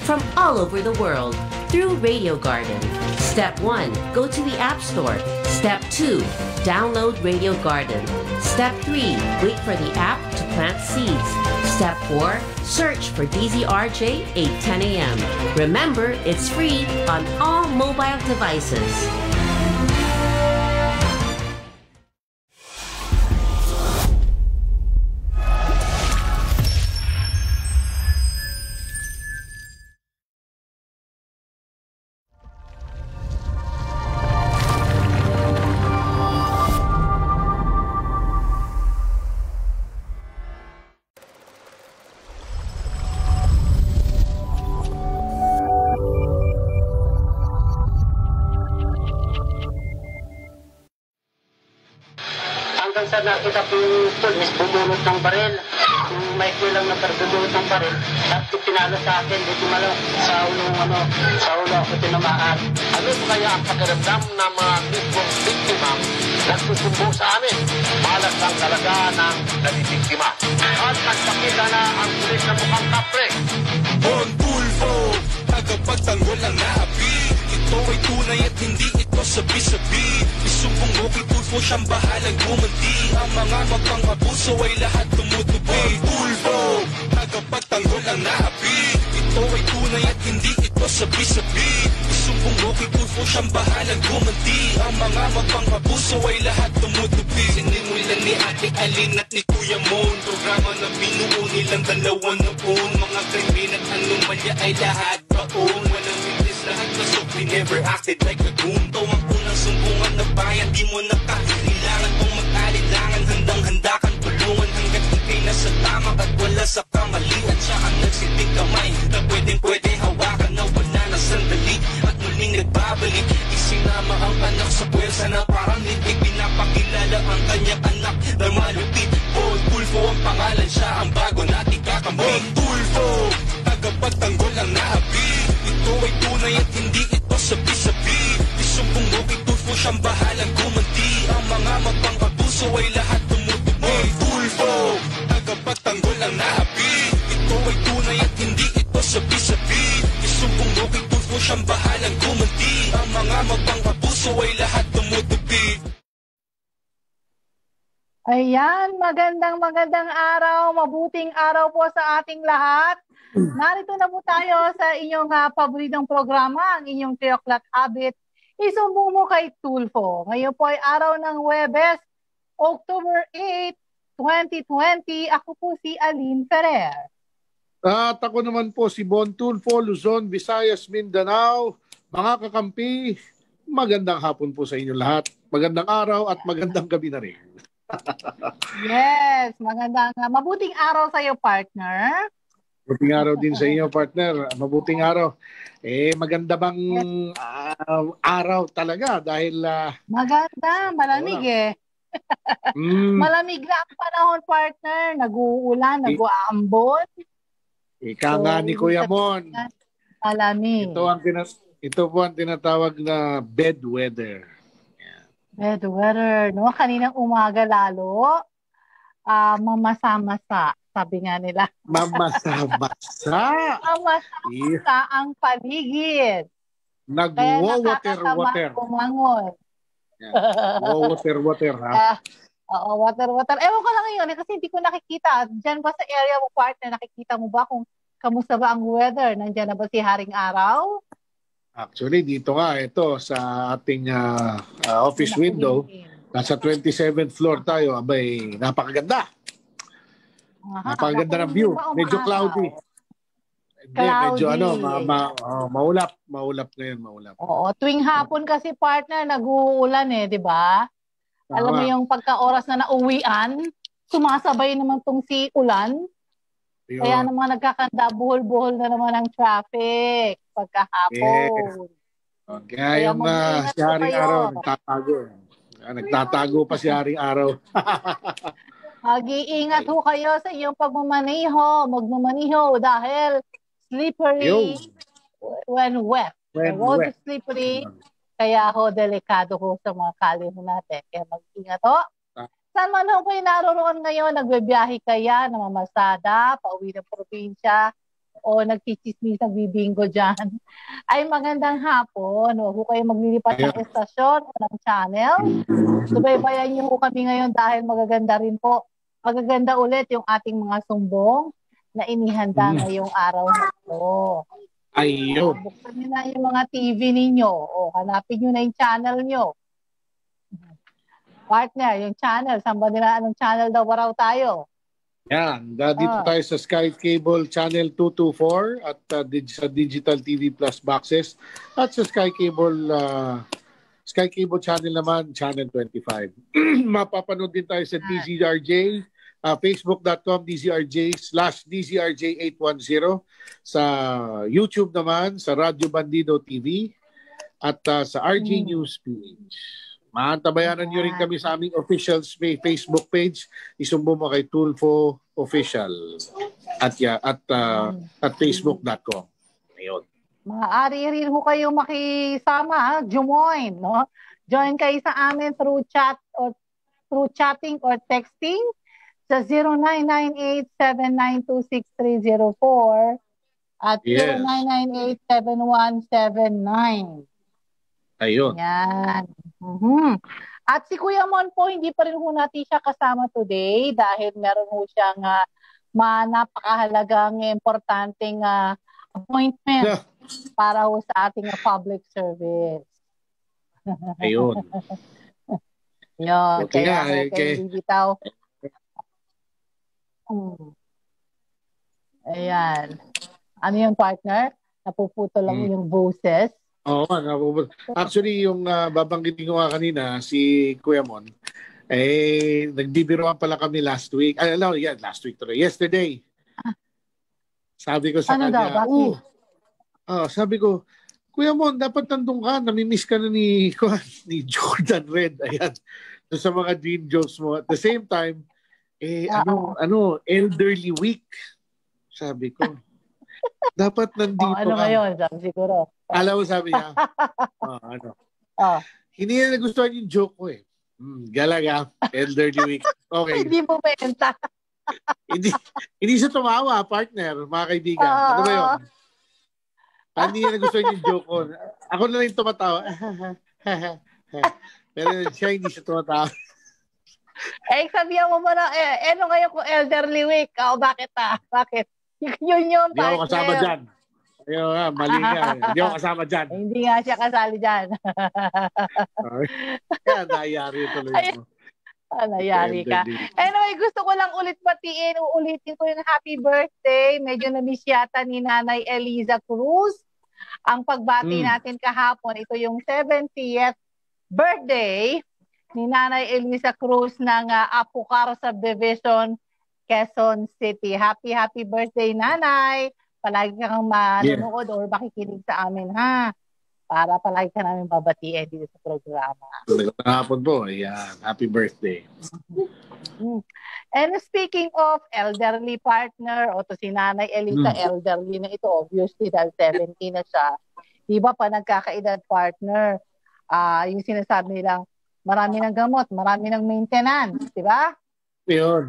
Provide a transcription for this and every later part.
from all over the world through Radio Garden. Step 1, go to the App Store. Step 2, download Radio Garden. Step 3, wait for the app to plant seeds. Step 4, search for DZRJ 810 AM. Remember, it's free on all mobile devices. Nakita po yung pulis bumulot ng baril. Yung Michael lang na bumulot ng baril. Tapos pinalo sa akin, dito malo sa ulo ako tinamaan. Ano po kaya ang pakiramdam ng mga mismong biktima nagsusumbong sa amin? Malas ang talaga ng nabibiktima. At nagpakita na ang pulis na mukhang kapre. Bon Tulfo, tagapagtanggol ang naapi. Ito ay tunay at hindi ito sabi-sabi. Isumbong mo kay Tulfo, siyang bahalang gumanti. Ang mga magpang-abuso ay lahat tumutupi. Tulfo, tagapagtanggol ang naapi. Ito ay tunay at hindi ito sabi-sabi. Isumbong mo kay Tulfo, siyang bahalang gumanti. Ang mga magpang-abuso ay lahat tumutupi. Sinimulan ni Ate Alin at ni Kuya Mon, programa na binuo nilang dalawang noon. Mga krimen at anomalya ay lahat baon. Walang witness, lahat nasok, we never acted like a goon. Ito ang unang sumbungan na bayan, di mo nakailangan kung mag-alilangan. Handang-handa kang tulungan hanggat ikay nasa tama at wala sa kamalian. Siya ang nagsiting kamay na pwedeng-pwede hawakan na wala na sandali at muling nagbabalik. Isinama ang anak sa pwersa na parang litig. Pinapakilala ang kanyang anak na malupit. Bon Tulfo ang pangalan, siya ang bago nating kakampi. Bon Tulfo, tagapagtanggol ang naapi. Ito ay tunay at hindi ito sabi-sabi. Isumbong mo kay Tulfo, siyang bahalang gumanti. Ang mga magpang-abuso ay lahat tumutupi. Bon Tulfo, tagapagtanggol ang naapi. Ito ay tunay at hindi ito sabi-sabi. Isumbong mo kay Tulfo, siyang bahalang gumanti. Ang mga magpang-abuso ay lahat tumutupi. Ayan, magandang araw, mabuting araw po sa ating lahat. Narito na po tayo sa inyong paboritong programa, ang inyong 3 o'clock habit. Isumbong mo kay Tulfo. Ngayon po ay araw ng Huwebes, October 8, 2020. Ako po si Aline Ferrer. At ako naman po si Bon Tulfo, Luzon, Visayas, Mindanao. Mga kakampi, magandang hapon po sa inyo lahat. Magandang araw at magandang gabi na rin. Yes, mabuting araw sa iyo, partner. Mabuting araw din sa inyo, partner. Mabuting araw. Maganda bang araw talaga dahil maganda, malamig Malamig na ang panahon, partner. Nag-uulan, nag-uambon. Ika nga ni Kuya Mon. Malamig. Ito po ang tinatawag na bed weather. Bad weather, no? Kaninang umaga lalo, mamasa-masa, sabi nga nila. Mamasa-masa? Mamasa-masa ang paligid. Nag-water-water. Umangon. Water-water, ha? Oo, water-water. Ewan ko lang ngayon, kasi hindi ko nakikita. Diyan ba sa area mo, partner, nakikita mo ba kung kamusta ba ang weather? Nandiyan na ba si Haring Araw? Actually, dito nga, ito, sa ating office window, nasa 27th floor tayo, abay, napakaganda. Napakaganda ng view. Medyo cloudy. Hindi, medyo maulap. Maulap ngayon, maulap. Oo, tuwing hapon kasi, partner, nag-uulan di ba? Alam mo yung pagka-oras na nauwian, sumasabay naman tong si ulan. Kaya naman nagkakanda, buhol-buhol na naman ang traffic pagkahapon. Kaya yung si Haring Araw, nagtatago. Nagtatago pa si Haring Araw. Mag-iingat ho kayo sa iyong magmamaniho dahil slippery when wet. The road is slippery, kaya ho delikado ho sa mga kalye natin. Kaya mag-ingat ho. Saan man ho kayo naroon ngayon, nagbibiyahe kaya, namamasada, pauwi ng probinsya, o nagchichismis, nagbibingo dyan, ay magandang hapon. Huwag ko kayo maglilipat ng estasyon o ng channel. Subaybayan niyo po kami ngayon dahil magaganda rin po. Magaganda ulit yung ating mga sumbong na inihanda ngayong araw na ito. Ayun. Buksan niyo na yung mga TV ninyo o hanapin niyo na yung channel niyo. Partner, yung channel. Saan ba nila? Anong channel daw raw tayo? Yan. Dito tayo sa Sky Cable Channel 224 at sa Digital TV Plus boxes. At sa Sky Cable Channel naman, Channel 25. Mapapanood din tayo sa DZRJ, facebook.com DZRJ/DZRJ810. Sa YouTube naman, sa Radyo Bandido TV at sa RJ News page. Maantabayanan nyo rin kami sa aming official Facebook page. Isumbo mo kay Tulfo Official at facebook.com. Ayun. Maaari rin ho kayo makisama, join, no? Join kayo sa amin through chat or through chatting or texting sa 0998-7926304 at 0998-7179. Ayun. Yan. At si Kuya Mon po, hindi pa rin ho natin siya kasama today dahil meron ho siyang napakahalagang importanteng appointment para ho sa ating public service. Ayun. Yun. Okay, kaya hindi bitaw. Ayan. Ano yung partner? Napuputo lang yung boses. Oo, actually yung babanggitin ko nga kanina, si Kuya Mon, nagbibiroan pala kami last week. Last week tuloy. Yesterday. Sabi ko sa kanya, sabi ko, Kuya Mon, dapat nandun ka, namimiss ka na ni Jordan Red. Ayan. So, sa mga dream jokes mo. At the same time, elderly week. Sabi ko. Dapat nandito ka. Ngayon? Siguro. Alam mo, sabi niya, hindi na nagustuhan yung joke ko eh. Galaga, elderly week. Okay. Hindi mo benta. hindi siya tumawa, partner, mga kaibigan. Ano ba yun? Hindi niya nagustuhan yung joke ko. Ako na lang yung tumatawa. Pero siya hindi siya tumatawa. Sabihan mo na, ano ngayon kung elderly week? Bakit? Bakit? Yun yung partner. Hindi ako kasama dyan. Ayun nga, mali nga. Hindi ako kasama dyan. Hindi nga siya kasali dyan. Kaya nayari tuloy mo. Nayari ka. Anyway, gusto ko lang uulitin ko yung happy birthday. Medyo na-miss yata ni Nanay Eliza Cruz. Ang pagbati natin kahapon, ito yung 70th birthday ni Nanay Eliza Cruz ng Apucar Subdivision, Quezon City. Happy birthday, Nanay! Palagi kang manonood or makikinig sa amin, ha? Para palagi ka namin babatiin dito sa programa. Hapon po. Yan. Happy birthday. And speaking of elderly partner, o to si Nanay Elisa, elderly na ito, obviously, dahil 70 na siya. Iba pa nagkakaedad partner. Yung sinasabi nilang, marami ng gamot, marami ng maintenance, di ba? Yun.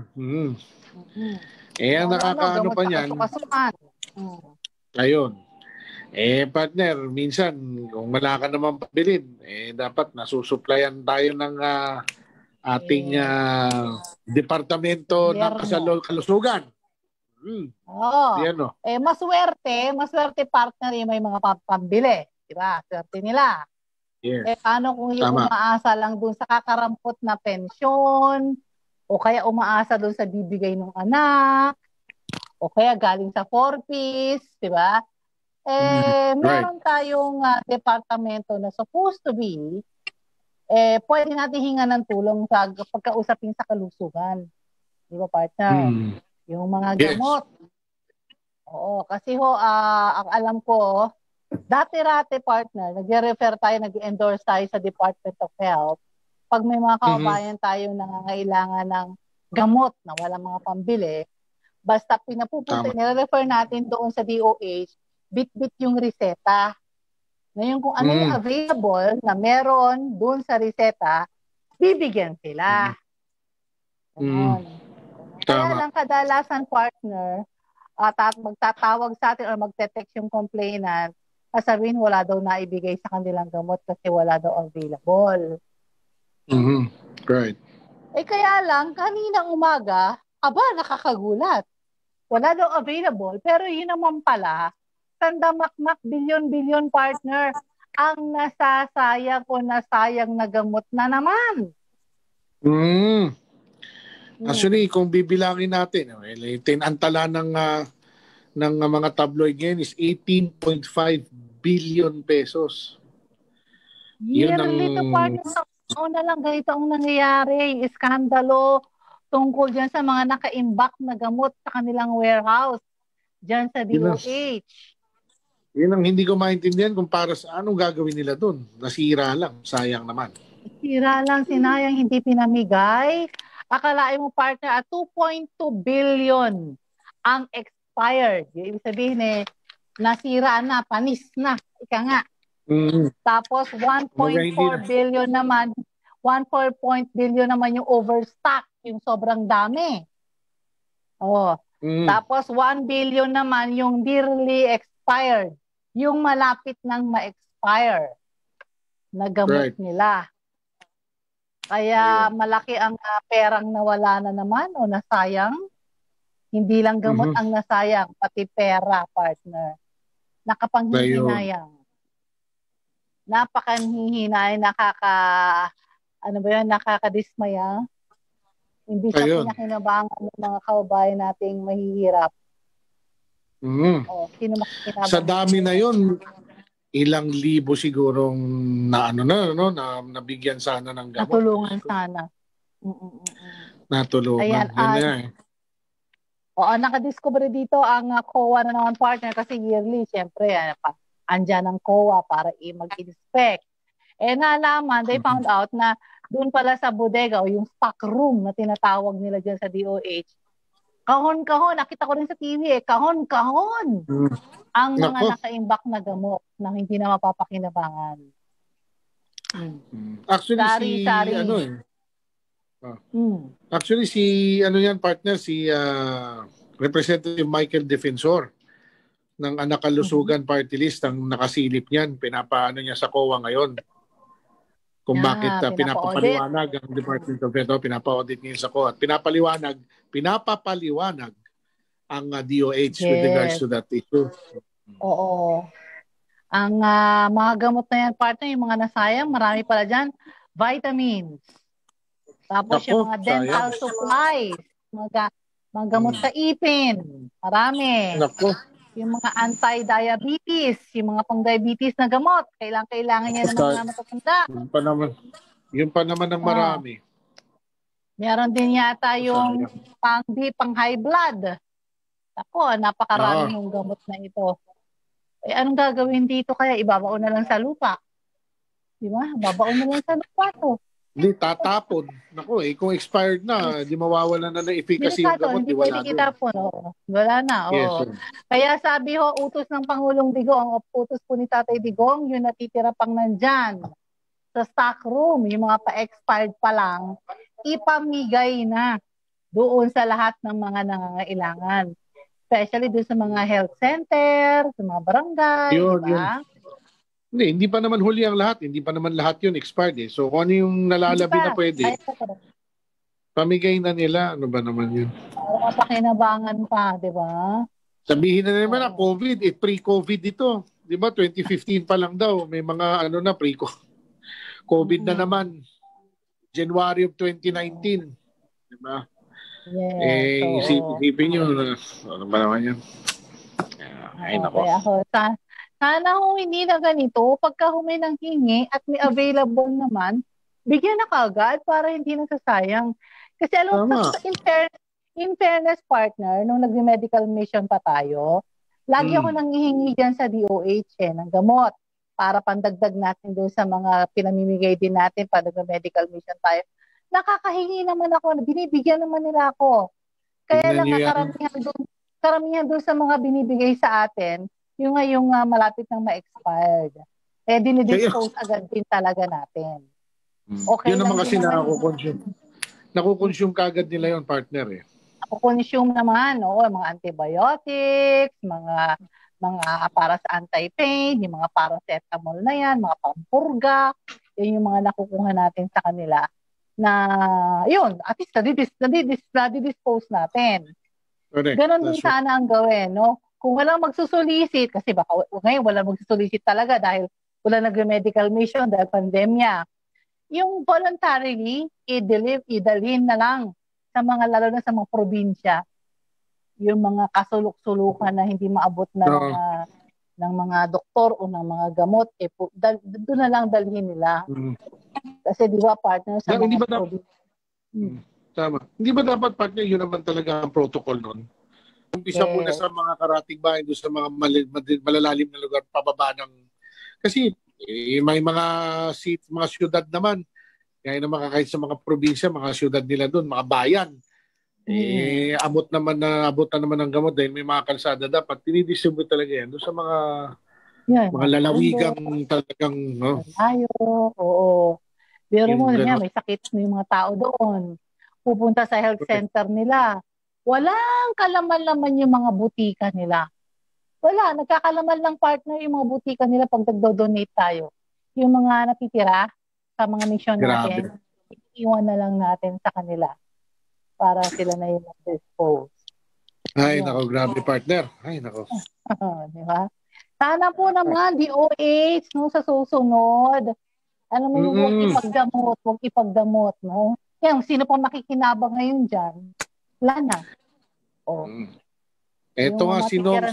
Nakakaano pa niyan. Ayun. Partner, minsan, kung wala ka naman pabilin, dapat nasusuplayan tayo ng ating departamento ng kalusugan. Yan, no? Maswerte partner yung may mga pambili. Diba? Swerte nila. Yes. Paano kung yung umaasa lang dun sa kakarampot na pensyon, o kaya umaasa dun sa bibigay ng anak, o kaya galing sa 4-piece, di ba? Meron tayong departamento na supposed to be, pwede natin hinga ng tulong sa pagkausapin sa kalusugan. Di ba, partner? Yung mga gamot. Oo, kasi ang alam ko, dati-rate partner, nag-refer tayo, nag-endorse tayo sa Department of Health. Pag may mga kababayan tayo nangangailangan ng gamot na walang mga pambili, basta pinapupunta, nire-refer natin doon sa DOH, bit-bit yung reseta. Ngayon kung ano yung available na meron doon sa reseta, bibigyan sila. Kaya lang kadalasan partner, at magtatawag sa atin or magte-text yung complainant, sasabihin wala daw naibigay sa kanilang gamot kasi wala daw available. Right. Kaya lang, kaninang umaga, nakakagulat. Wala daw available, pero yun naman pala, sandamakmak bilyon-bilyon partner ang nasasayang o nasayang na gamot na naman. Actually, kung bibilangin natin, ang tala ng mga tabloid ngayon is 18.5 billion pesos. Yearly to partner. Una lang ganito ang nangyayari, iskandalo tungkol dyan sa mga naka-imbak na gamot sa kanilang warehouse dyan sa DOH. Yun ang hindi ko maintindihan kung para sa anong gagawin nila dun. Nasira lang, sayang naman. Nasira lang, sinayang, hindi pinamigay. Akalain mo partner, 2.2 billion ang expired. Yung ibig sabihin nasira na, panis na, ika nga. Tapos 1.4 billion naman, 1.4 billion naman yung overstock, yung sobrang dami. Tapos 1 billion naman yung nearly expired, yung malapit nang ma-expire na gamot nila. Kaya malaki ang perang nawala na naman o nasayang. Hindi lang gamot ang nasayang, pati pera, partner. Nakapanghihinayang. Napakanhihinay, nakakadismaya. Hindi siya pinakinabangan ng mga kababayan nating mahihirap. Sa dami na yon, ilang libo sigurong na nabigyan sana ng gamot. Natulungan sana. Natulungan. Nakadiscover dito ang COA na naman partner kasi yearly, syempre, andyan ang COA para mag-inspect. Nalaman, they found out na doon pala sa bodega o yung stock room na tinatawag nila dyan sa DOH, kahon-kahon, nakita ko rin sa TV kahon-kahon ang mga nakaimbak na gamot na hindi na mapapakinabangan. Actually, Actually, partner, si Representative Michael Defensor ng Anak Kalusugan Party List ang nakasilip niyan. Pinapaano niya sa COA ngayon. Kung bakit pinapapaliwanag ang Department of Health, pinapa-audit niya sa COA. At pinapapaliwanag ang DOH with regards to that issue. Oo. Ang mga gamot na yan, partner, yung mga nasayang, marami pala dyan, vitamins. Tapos yung mga dental supplies, mga gamot sa ipin, marami. Yung mga anti-diabetes, yung mga pang-diabetes na gamot, kailangan niya ng mga matatanda. Yun pa naman ang marami. Meron din yata yung pang-high blood. Ako, napakarami yung gamot na ito. Anong gagawin dito kaya? Ibabaon na lang sa lupa. Di ba? Babaon na lang sa lupa to. Hindi, tatapon. Kung expired na, di mawawala na ng efficacy yung gamot, di wala na. Wala na. Yes, kaya sabi utos ng Pangulong Digong, utos po ni Tatay Digong, yung natitira pang nandyan sa stock room, yung mga pa-expired pa lang, ipamigay na doon sa lahat ng mga nangangailangan. Especially doon sa mga health center, sa mga barangay, diba? Hindi pa naman huli ang lahat. Hindi pa naman lahat yun expired eh. So kung ano yung nalalabi na pwede, pamigay na nila. Ano ba naman yun? Pakinabangan pa, di ba? Sabihin na naman na COVID, pre-COVID ito. Di ba? 2015 pa lang daw. May mga pre-COVID na naman. January of 2019. Di ba? Yes. Isipin nyo, ano ba naman yan? Ay, nako. Sana hindi na ganito, pagka may nang hingi at may available naman, bigyan na kaagad para hindi nasasayang. Kasi alam mo, in fairness partner, nung nag-medical mission pa tayo, lagi ako nanghihingi dyan sa DOH ng gamot para pandagdag natin doon sa mga pinamimigay din natin pag nag-medical mission tayo. Nakakahingi naman ako, binibigyan naman nila ako. Kaya lang karamihan doon sa mga binibigay sa atin, yung malapit nang ma-expired. Dinidispose agad din talaga natin. Okay, yun naman kasi nakukonsume kagad nila yon partner eh. consume naman, mga antibiotics, mga para sa anti-pain, yung mga paracetamol na yan, mga pampurga, yun yung mga nakukuha natin sa kanila na, yun, at least nadidispose natin. Correct. Ganon din sana ang gawin, no? Kung walang magsusulisit, kasi baka ngayon walang magsusulisit talaga dahil wala nag-medical mission dahil pandemya. Yung voluntarily, idalhin na lang sa mga, lalo na sa mga probinsya, yung mga kasulok-sulukan na hindi maabot na ng mga doktor o ng mga gamot, doon na lang dalhin nila. Kasi di ba, partner, sa mga probinsya. Tama. Hindi ba dapat, partner, yun naman talaga ang protocol nun? Umpisa muna sa mga karatig bahay, doon sa mga malalalim na lugar, pababa ng... Kasi may mga syudad naman, kaya naman kahit sa mga probinsya, mga syudad nila doon, mga bayan, abot na naman ng gamot dahil may mga kalsada, dapat tinidistribute talaga yan doon sa mga lalawigang talagang... Ayo, oo. Pero mo niya, may sakit yung mga tao doon. Pupunta sa health center nila. Walang kalaman-laman yung mga butika nila. Wala, nagkakalaman lang, partner, yung mga butika nila pag nagdo-donate tayo. Yung mga natitira sa mga mission natin, iwan na lang natin sa kanila para sila na yung dispose. Ay, nako, grabe, partner. Ay, nako. Di ba? Sana po naman, DOH, no, sa susunod. Alam mo, huwag ipagdamot, no? Kaya, sino pa makikinabang ngayon dyan? Wala na. Ito nga,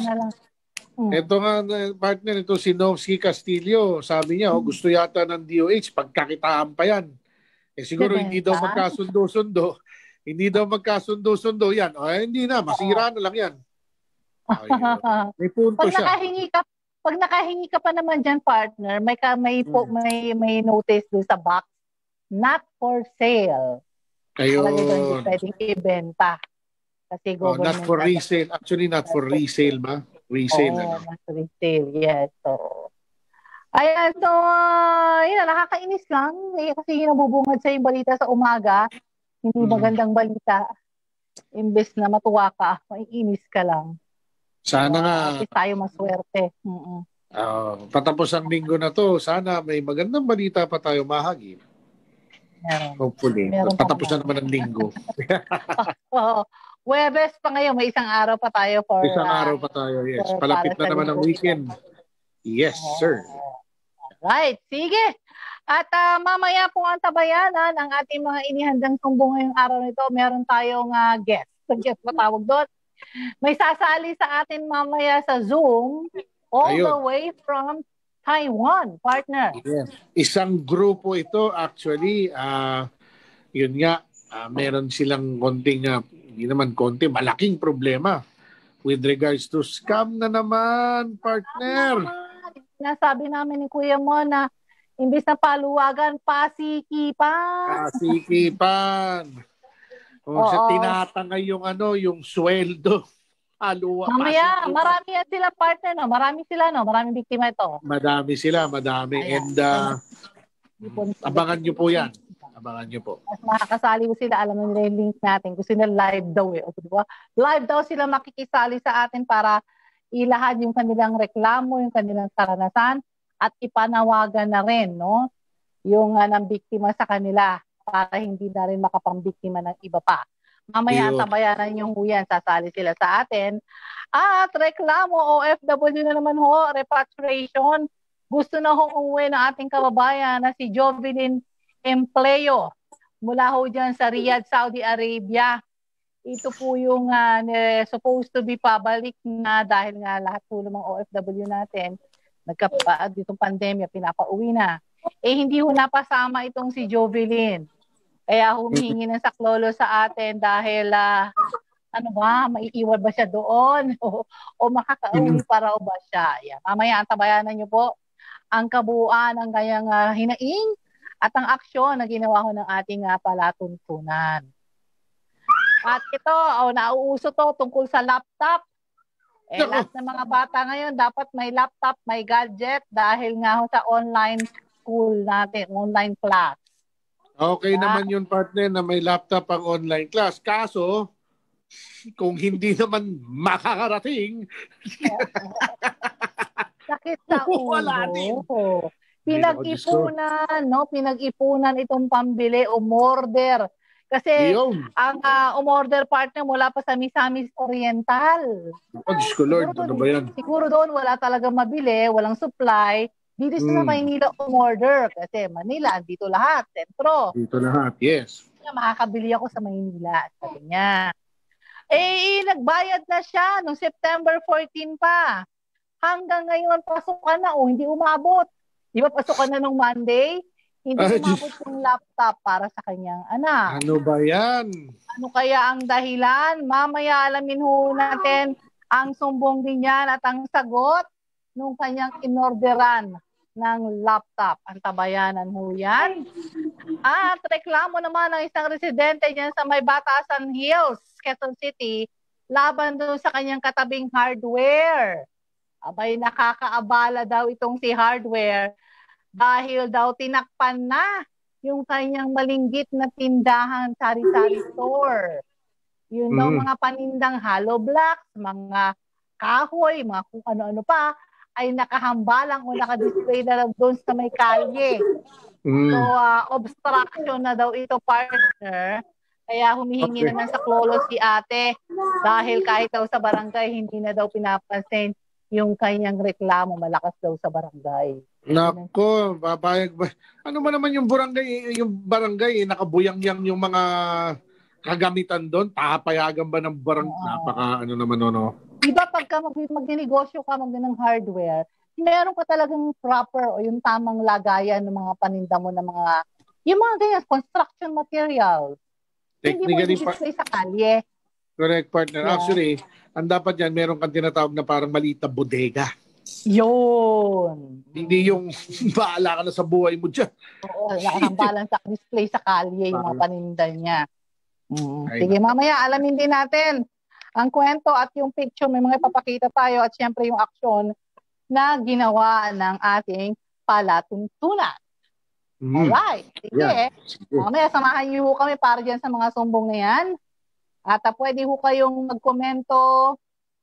partner, ito si Novsky Castillo, sabi niya, gusto yata ng DOH, pagkakitaan pa yan. Siguro hindi daw magkasundo-sundo. Hindi daw magkasundo-sundo yan. Hindi na, masira na lang yan. May punto siya. Pag nakahingi ka pa naman dyan, partner, may notice doon sa box, not for sale. Ayun. Hindi pwedeng ibenta. Kasi not for resale. Actually, not for resale ba? Resale. Not for resale, yes. So, ayan, so, nakakainis lang. Kasi nabubungad sa yung balita sa umaga. Hindi magandang balita. Imbes na matuwa ka, maiinis ka lang. Sana nga. Kasi tayo maswerte. Patapos ang linggo na to, sana may magandang balita pa tayo mahagip. Hopefully. Patapos na naman ang linggo. Webes pa ngayon, may isang araw pa tayo Isang araw pa tayo, yes. Palapit na naman ang weekend. Yes, sir. Right, sige. At mamaya po ang tabayanan ang ating mga inihandang sumbong ngayong araw nito. Meron tayong guest. Guest matawag doon. May sasali sa atin mamaya sa Zoom all the way from Taiwan, partner. Yes. Isang grupo ito actually, yun nga, meron silang konting, hindi naman konti, malaking problema with regards to scam na naman, partner. Nasabi namin ni Kuya Mo na imbis na paluwagan, pasikipan. Pasikipan. Sa tinatangay yung sweldo. Mamaya, marami yan sila, partner, no? Marami sila, no? Maraming biktima ito. Madami sila. And abangan nyo po yan. Abangan nyo po. Mas makakasali ko sila, alam nila yung link natin. Gusto nila live daw diba? Live daw sila makikisali sa atin para ilahad yung kanilang reklamo, yung kanilang karanasan, at ipanawagan na rin, no? Yung ng biktima sa kanila para hindi na rin makapambiktima ng iba pa. Mamaya tabayanan yung huyan, sasali sila sa atin. At reklamo, OFW na naman ho, repatriation. Gusto na hong umuwi ng ating kababayan na si Jovelyn Empleo mula ho dyan sa Riyadh, Saudi Arabia. Ito po yung supposed to be pabalik na dahil nga lahat po ng mga OFW natin ditong pandemya, pinapauwi na. Hindi ho napasama itong si Jovelyn. Kaya humihingi ng saklolo sa atin dahil maiiwan ba siya doon o makakauwi para ba siya. Yan. Mamaya tabayanan niyo po ang kabuuan ng kanyang hinaing at ang aksyon na ginawa ko ng ating palatuntunan. At ito, nauuso to tungkol sa laptop. Lahat ng mga bata ngayon dapat may laptop, may gadget dahil nga sa online school natin, online class. Okay naman yun, partner, na may laptop ang online class. Kaso, Kung hindi naman makakarating. Sakit sa Wala din. ulo. Pinag-ipunan, no? Pinag-ipunan itong pambili, umorder. Kasi ang umorder partner mula pa sa Misamis Oriental. Oh, Diyos ko Lord, ano ba yan? Siguro doon wala talaga mabili, walang supply. Dito sa Maynila umorder. Kasi Manila, dito lahat, sentro. Dito lahat, yes. Makakabili ako sa Maynila, sabi niya. Nagbayad na siya noong September 14 pa. Hanggang ngayon, pasukan na hindi umabot. Di ba pasukan na nung Monday? Hindi umabot yung laptop para sa kanyang anak. Ano ba yan? Ano kaya ang dahilan? Mamaya alamin ho natin ang sumbong din yan at ang sagot nung kanyang inorderan ng laptop. Antabayanan ho yan. At reklamo naman ng isang residente dyan sa may Batasan Hills, Quezon City, laban doon sa kanyang katabing hardware. Abay, nakakaabala daw itong si hardware dahil daw tinakpan na yung kanyang malinggit na tindahan sari-sari store. Yun daw mga panindang hollow blocks, mga kahoy, mga kung ano-ano pa, ay nakahambalang o nakadisplay na lang doon sa may kalye. So, obstruction na daw ito, partner. Kaya humihingi na ng saklolo si ate dahil kahit daw sa barangay, hindi na daw pinapansin yung kanyang reklamo, malakas daw sa barangay. Nako, babayag ba? Ano ba naman yung barangay, nakabuyang-yang yung mga kagamitan doon? Papayagan ba ng barangay? Napaka naman, no? Diba pagka magnegosyo ka, ng hardware, meron ka talagang proper o yung tamang lagayan ng mga paninda mo ng mga, yung mga ganyan, construction material. Hindi mo i-display sa kalye. Correct, partner. Yeah. Actually, ang dapat yan, meron kang tinatawag na parang maliit na bodega. Yun. Hindi yung bahala ka na sa buhay mo dyan. Oo, nakahambalan sa display sa kalye yung mga paninda niya. Sige, mamaya alamin din natin ang kwento at yung picture. May mga ipapakita tayo at syempre yung aksyon na ginawa ng ating palatuntunan. Alright. Sige. Yeah. Mamaya samahan niyo kami para dyan sa mga sumbong na yan. At pwede ho kayong magkomento,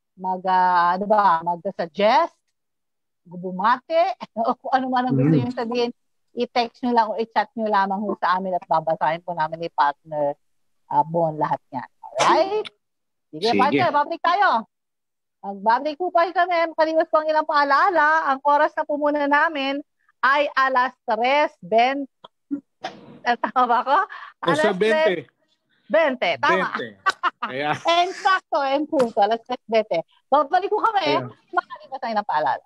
mag-suggest, bumate, o kung ano man ang gusto nyo sabihin, i-text nyo lang o i-chat nyo lamang ho sa amin at babasahin po namin ni partner Bon lahat yan. Alright? Sige, partner, babalik tayo. Magbabalik po pa kami, makaliwas po ang ilang paalala. Ang oras na po muna namin ay alas 3:20. Tama ba ako? Alas 20. 20, tama. 20. Kaya... Sakto, punto. Alas 3:20. Babalik ko kami, makalipas tayo ng paalala.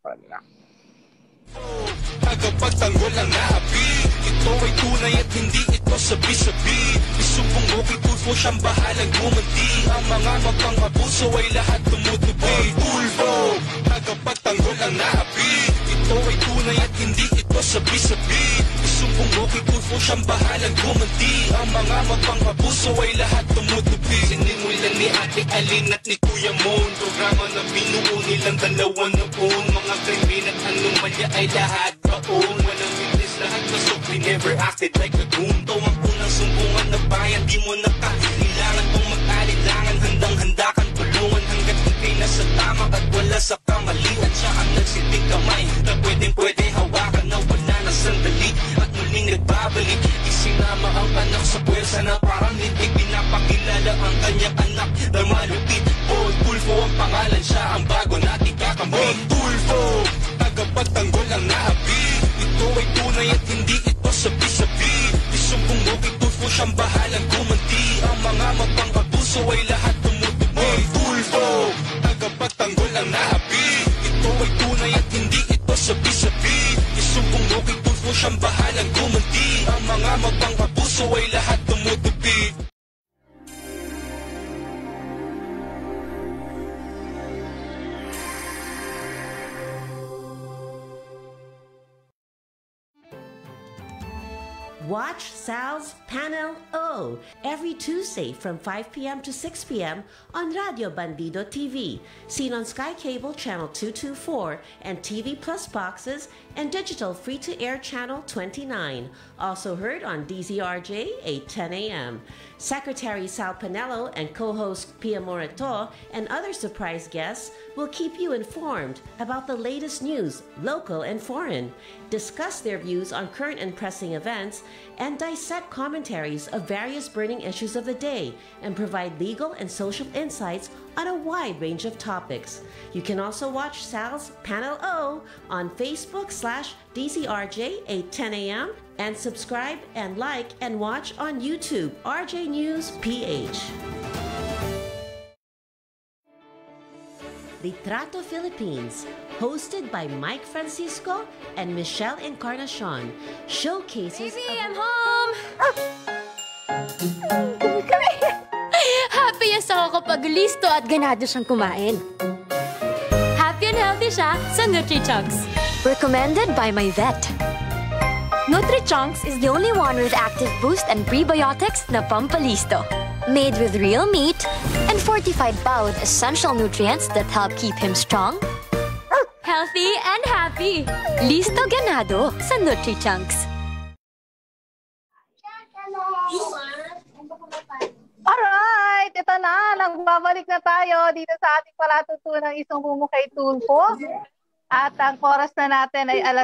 Tagapagtanggol ang naapi. Ito ay tunay at hindi ito sabi-sabi. Isumpong mo kay Tulfo, siyang bahalang gumanti. Ang mga mapang-abuso ay lahat tumutupi. Tulfo, tagapagtanggol ang naapi. Ito ay tunay at hindi ito sabi-sabi. Isumpong mo kay Tulfo, siyang bahalang gumanti. Ang mga mapang-abuso ay lahat tumutupi. Sinimulan ni Ate Alin at ni Kuya Mon, programa na binuo nilang dalawa noon. Mga krimen at anomalya ay lahat baon. Walang witness, lahat pasok. We never acted like a goon. To ang unang sumbungan na bayan, di mo nakakailangan kung mag-alilangan. Handang-handa kang tulungan hanggat ikay nasa tama at wala sa kamalian. Siya ang nagsilbing kamay na pwedeng-pwede hawakan na wala na sandali at muling nagbabalik. Isinama ang anak sa pwersa na parang litig. Pinapakilala ang kanyang anak na malupit. Bon Tulfo ang pangalan, siya ang bago nating kakampi. Bon Tulfo, tagapagtanggol ang naapi. Ito ay tunay at hindi ito sabi-sabi. Isumpong mo kay Tulfo, siyang bahalang gumanti. Ang mga mapang-abuso ay lahat tumutupi. Bon Tulfo, tagapagtanggol ang naapi. Ito ay tunay at hindi ito sabi-sabi. Isumpong mo kay Tulfo, siyang bahalang gumanti. Ang mga mapang-abuso ay lahat tumutupi. Watch Sal's Panel O every Tuesday from 5 p.m. to 6 p.m. on Radio Bandido TV, seen on Sky Cable Channel 224 and TV Plus boxes and digital free-to-air Channel 29. Also heard on DZRJ 8:10 a.m. Secretary Sal Panelo and co-host Pia Morato and other surprise guests will keep you informed about the latest news, local and foreign, discuss their views on current and pressing events, and dissect commentaries of various burning issues of the day and provide legal and social insights on a wide range of topics. You can also watch Sal's Panel O on Facebook/DZRJ 8:10 a.m. and subscribe and like and watch on YouTube, RJ News PH. Litrato Philippines, hosted by Mike Francisco and Michelle Encarnacion, showcases... Baby, I'm home! Happiest ako kapag listo at ganado siyang kumain. Happy and healthy siya sa Nutri-Chunks. Recommended by my vet. Nutri-Chunks is the only one with active boost and prebiotics na pampalisto. Made with real meat and fortified pa with essential nutrients that help keep him strong, healthy, and happy. Listo ganado sa Nutri-Chunks. Alright, ito na. Nagbabalik na tayo dito sa ating palatutunang Isang Bumukay Tulfo. At ang oras na natin ay alas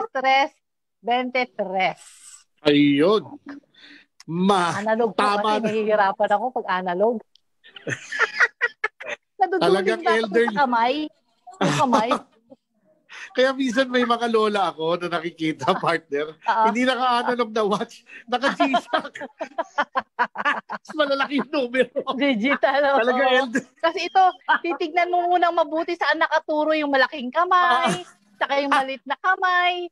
3:23. Ayun. Analog po kasi nahihirapan ako pag analog. Talagang elderly. Sa kamay. Yung kamay. Kaya minsan may mga lola ako na nakikita, partner. Hindi naka-analog na watch. Naka-G-Shock. Mas malalaki yung numero. Digital. Talaga elderly. Kasi ito, titignan mo munang mabuti saan nakaturo yung malaking kamay, saka yung maliit na kamay.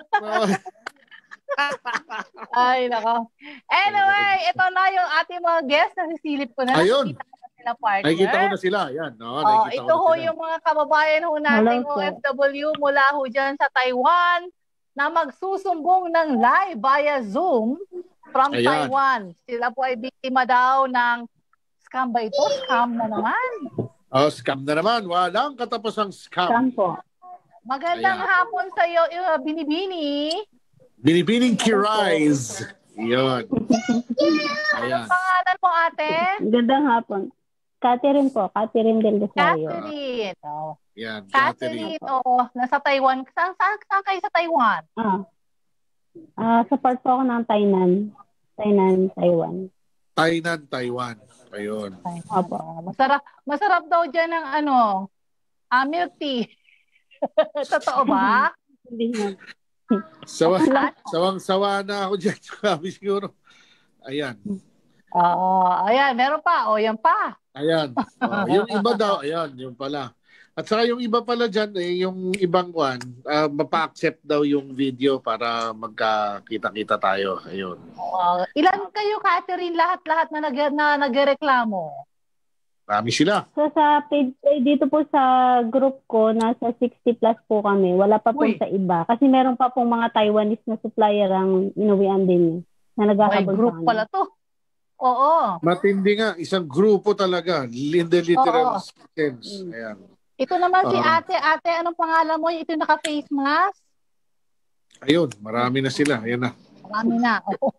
Ay, nako. Anyway, ito na yung ating mga guests na sisilip ko na. Ayun. Sila, partner. Nakikita ko na sila. Yan, no? Ito ho yung mga kababayan ho nating OFW mula ho dyan sa Taiwan na magsusumbong ng live via Zoom from Taiwan. Sila po ay biktima daw ng scam ba ito? Scam na naman. Scam na naman. Walang katapusang scam. Scam po. Magandang hapon sa iyo, Binibini. Binibining Kirais. Yun. Anong pangalan mo, ate? Magandang hapon. Catherine po. Catherine Del Rosario. Catherine. Oh. Yan, Catherine. Oo. Nasa Taiwan. Saan kayo sa Taiwan? Sa part po ako ng Tainan. Taiwan. Taiwan. Ayun. Opo. Masarap daw dyan ng milk tea. Totoo ba? Hindi na. Sawang-sawa na ako dyan. Sabi siguro. Ayan. Ayan. Meron pa. Yan pa. Ayan. Yung iba daw. Ayan. Yung pala. At saka yung iba pala dyan, yung ibang one, mapa-accept daw yung video para magkakita-kita tayo. Ayun. Ilan kayo, Catherine, lahat-lahat na nagreklamo? Marami sila. So sa page, dito po sa group ko, nasa 60 plus po kami. Wala pa po sa iba. Kasi meron pa pong mga Taiwanese na supplier ang inuwian din na naghahabol sa group pala to. Oo. Matindi nga. Isang grupo talaga. In the literal sense. Ayan. Ito naman si ate. Ate, anong pangalan mo? Ito yung naka-face mask? Ayun. Marami na sila. Ayan na. Marami na.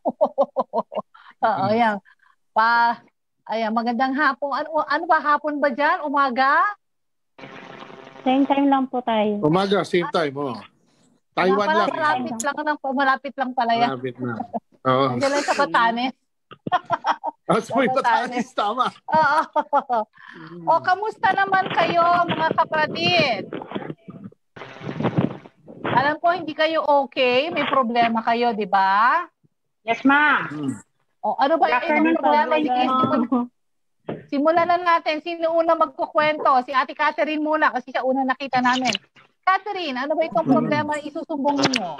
Ayan. Ayan, magandang hapon. Ano ba, hapon ba dyan? Umaga? Same time lang po tayo. Umaga, same time. Taiwan lang. Malapit lang pala yan. Malapit na. Oo. Nandiyan lang sa Batanes. Sa Batanes, tama. Kamusta naman kayo, mga kapatid? Alam ko, hindi kayo okay. May problema kayo, di ba? Yes, ma'am. Ano ba yung problema? Simulan na natin. Sino una magkukwento? Si Ate Catherine muna kasi siya una nakita namin. Catherine, ano ba itong problema isusumbong niyo?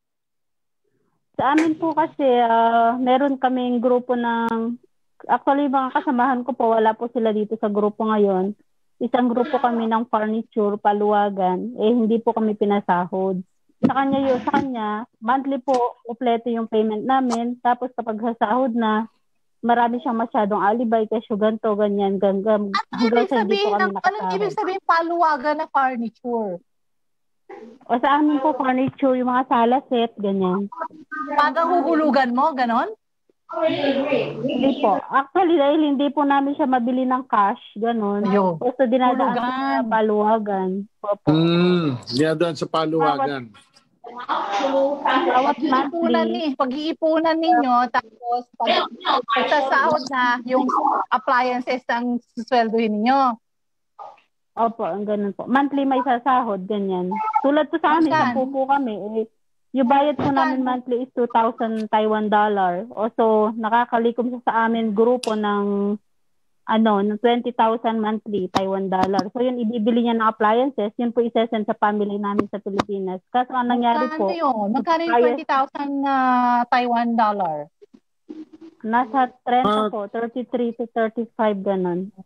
Sa amin po kasi, meron kaming grupo ng, actually mga kasamahan ko po, wala po sila dito sa grupo ngayon. Isang grupo kami ng furniture, paluwagan, hindi po kami pinasahod. sa kanya, monthly po, kompleto yung payment namin. Tapos kapag sasahod na, marami siyang masyadong alibay, kasyo ganito, ganyan, hanggang sa hindi po kami nakasahod. Anong ibig sabihin paluwagan na furniture? O sa amin po, furniture, yung mga sala set, ganyan. Pagkahuhulugan mo, ganon? Hindi po. Actually, dahil hindi po namin siya mabili ng cash, ganon. So, dinadaan sa paluwagan. Dinadaan sa paluwagan. Pag-iipunan ninyo, tapos pag sasahod na, yung appliances ang susweldohin ninyo. Opo, ang ganun po. Monthly may sasahod, ganyan. Tulad po sa amin, 10 po kami. Yung bayad po namin monthly is 2,000 Taiwan dollar. O so, nakakalikom sa amin grupo ng ng 20,000 monthly Taiwan dollar. So, yun, ibibili niya ng appliances. Yun po isesend sa family namin sa Pilipinas. Kaso ang nangyari po... Magkano yung 20,000 Taiwan dollar? Nasa 30 po. 33 to 35, ganun.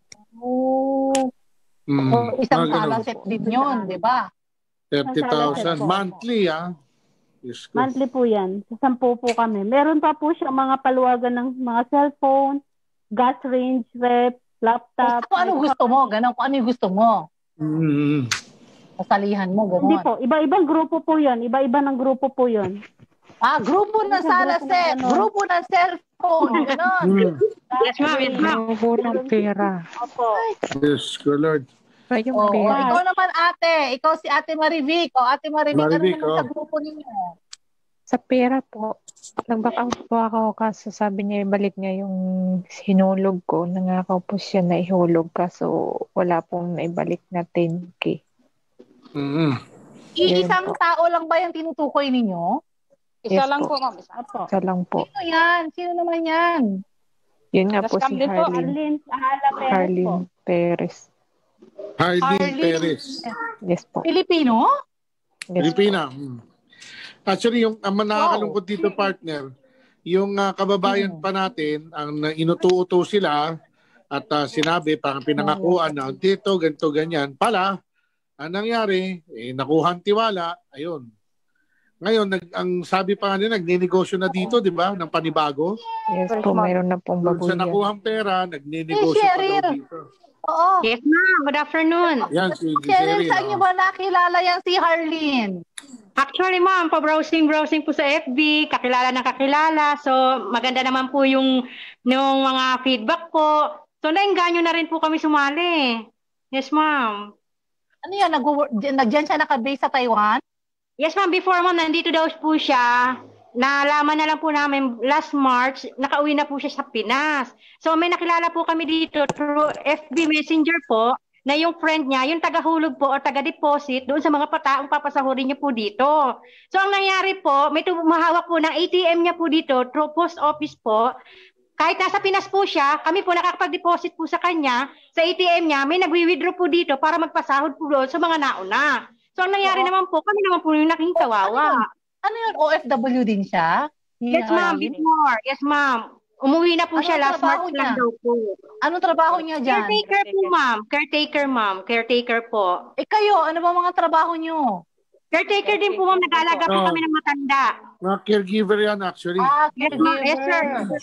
Isang sala set din yun, di ba? 30,000 monthly, Yes, monthly po yan. Sa 10 po kami. Meron pa po siya mga paluwagan ng mga cellphone, gas range, rep, laptop. Kung ano gusto mo, gano'n. Kung ano yung gusto mo. Kasalihan mo, gano'n. Hindi po. Iba-ibang grupo po yun. Iba-iba ng grupo po yun. Grupo ng sala set. Grupo ng cellphone. Gano'n. Yes, ma'am. Grupo ng pera. Opo. Yes, good Lord. Ikaw naman ate. Ikaw si Ate Marivic. Ate Marivic, ano naman sa grupo ninyo? Sa pera po. Nag-back-out po ako kasi sabi niya ibalik niya yung hinulog ko. Nangakaw po siya na ihulog kaso wala pong naibalik na 10K. Isang tao lang ba yung tinutukoy ninyo? Isa lang po, ma'am. Isa lang po. Sino yan? Sino naman yan? Yun nga po si Harleen Perez. Harleen Perez. Yes po. Pilipino? Yes, Pilipina. Actually, yung nakakalungkot dito, partner, yung kababayan pa natin, ang inutuuto sila at sinabi, parang pinangakuan na dito, ganito, ganyan. Pala, ang nangyari, nakuhan tiwala, ayun. Ngayon, ang sabi pa nga nila, nagninegosyo na dito, di ba? Ng panibago. Yes po, mayroon na pong bago sa nakuhang pera, nagninegosyo pa daw dito. Oo. Yes, ma'am. Good afternoon. Yan, si Cheryl, saan niyo ba nakilala yan si Harleen? Actually, ma'am, pa-browsing po sa FB, kakilala ng kakilala. So, maganda naman po yung mga feedback po. So, naengganyo na rin po kami sumali. Yes, ma'am. Ano yan? Nagdiyan siya nakabase sa Taiwan? Yes, ma'am. Before, ma'am, nandito daw po siya. Nalaman na lang po namin last March, nakauwi na po siya sa Pinas. So may nakilala po kami dito through FB Messenger po na yung friend niya, yung tagahulog po o taga-deposit doon sa mga pataong papasahurin niya po dito. So ang nangyari po, may tumahawak po ng ATM niya po dito through post office po. Kahit nasa Pinas po siya, kami po nakakapag-deposit po sa kanya, sa ATM niya, may nagwi-withdraw po dito para magpasahod po doon sa mga nauna. So ang nangyari naman po, kami naman po yung naking kawawa. Ano yun? OFW din siya? Yes, ma'am. Before. Yes, ma'am. Umuwi na po siya last March lang daw po. Anong trabaho niya dyan? Caretaker po, ma'am. Caretaker, ma'am. Caretaker po. Kayo, ano ba mga trabaho niyo? Caretaker din po, ma'am. Nag-aalaga po kami ng matanda. Mga caregiver yan, actually. Yes, ma'am. Yes, sir.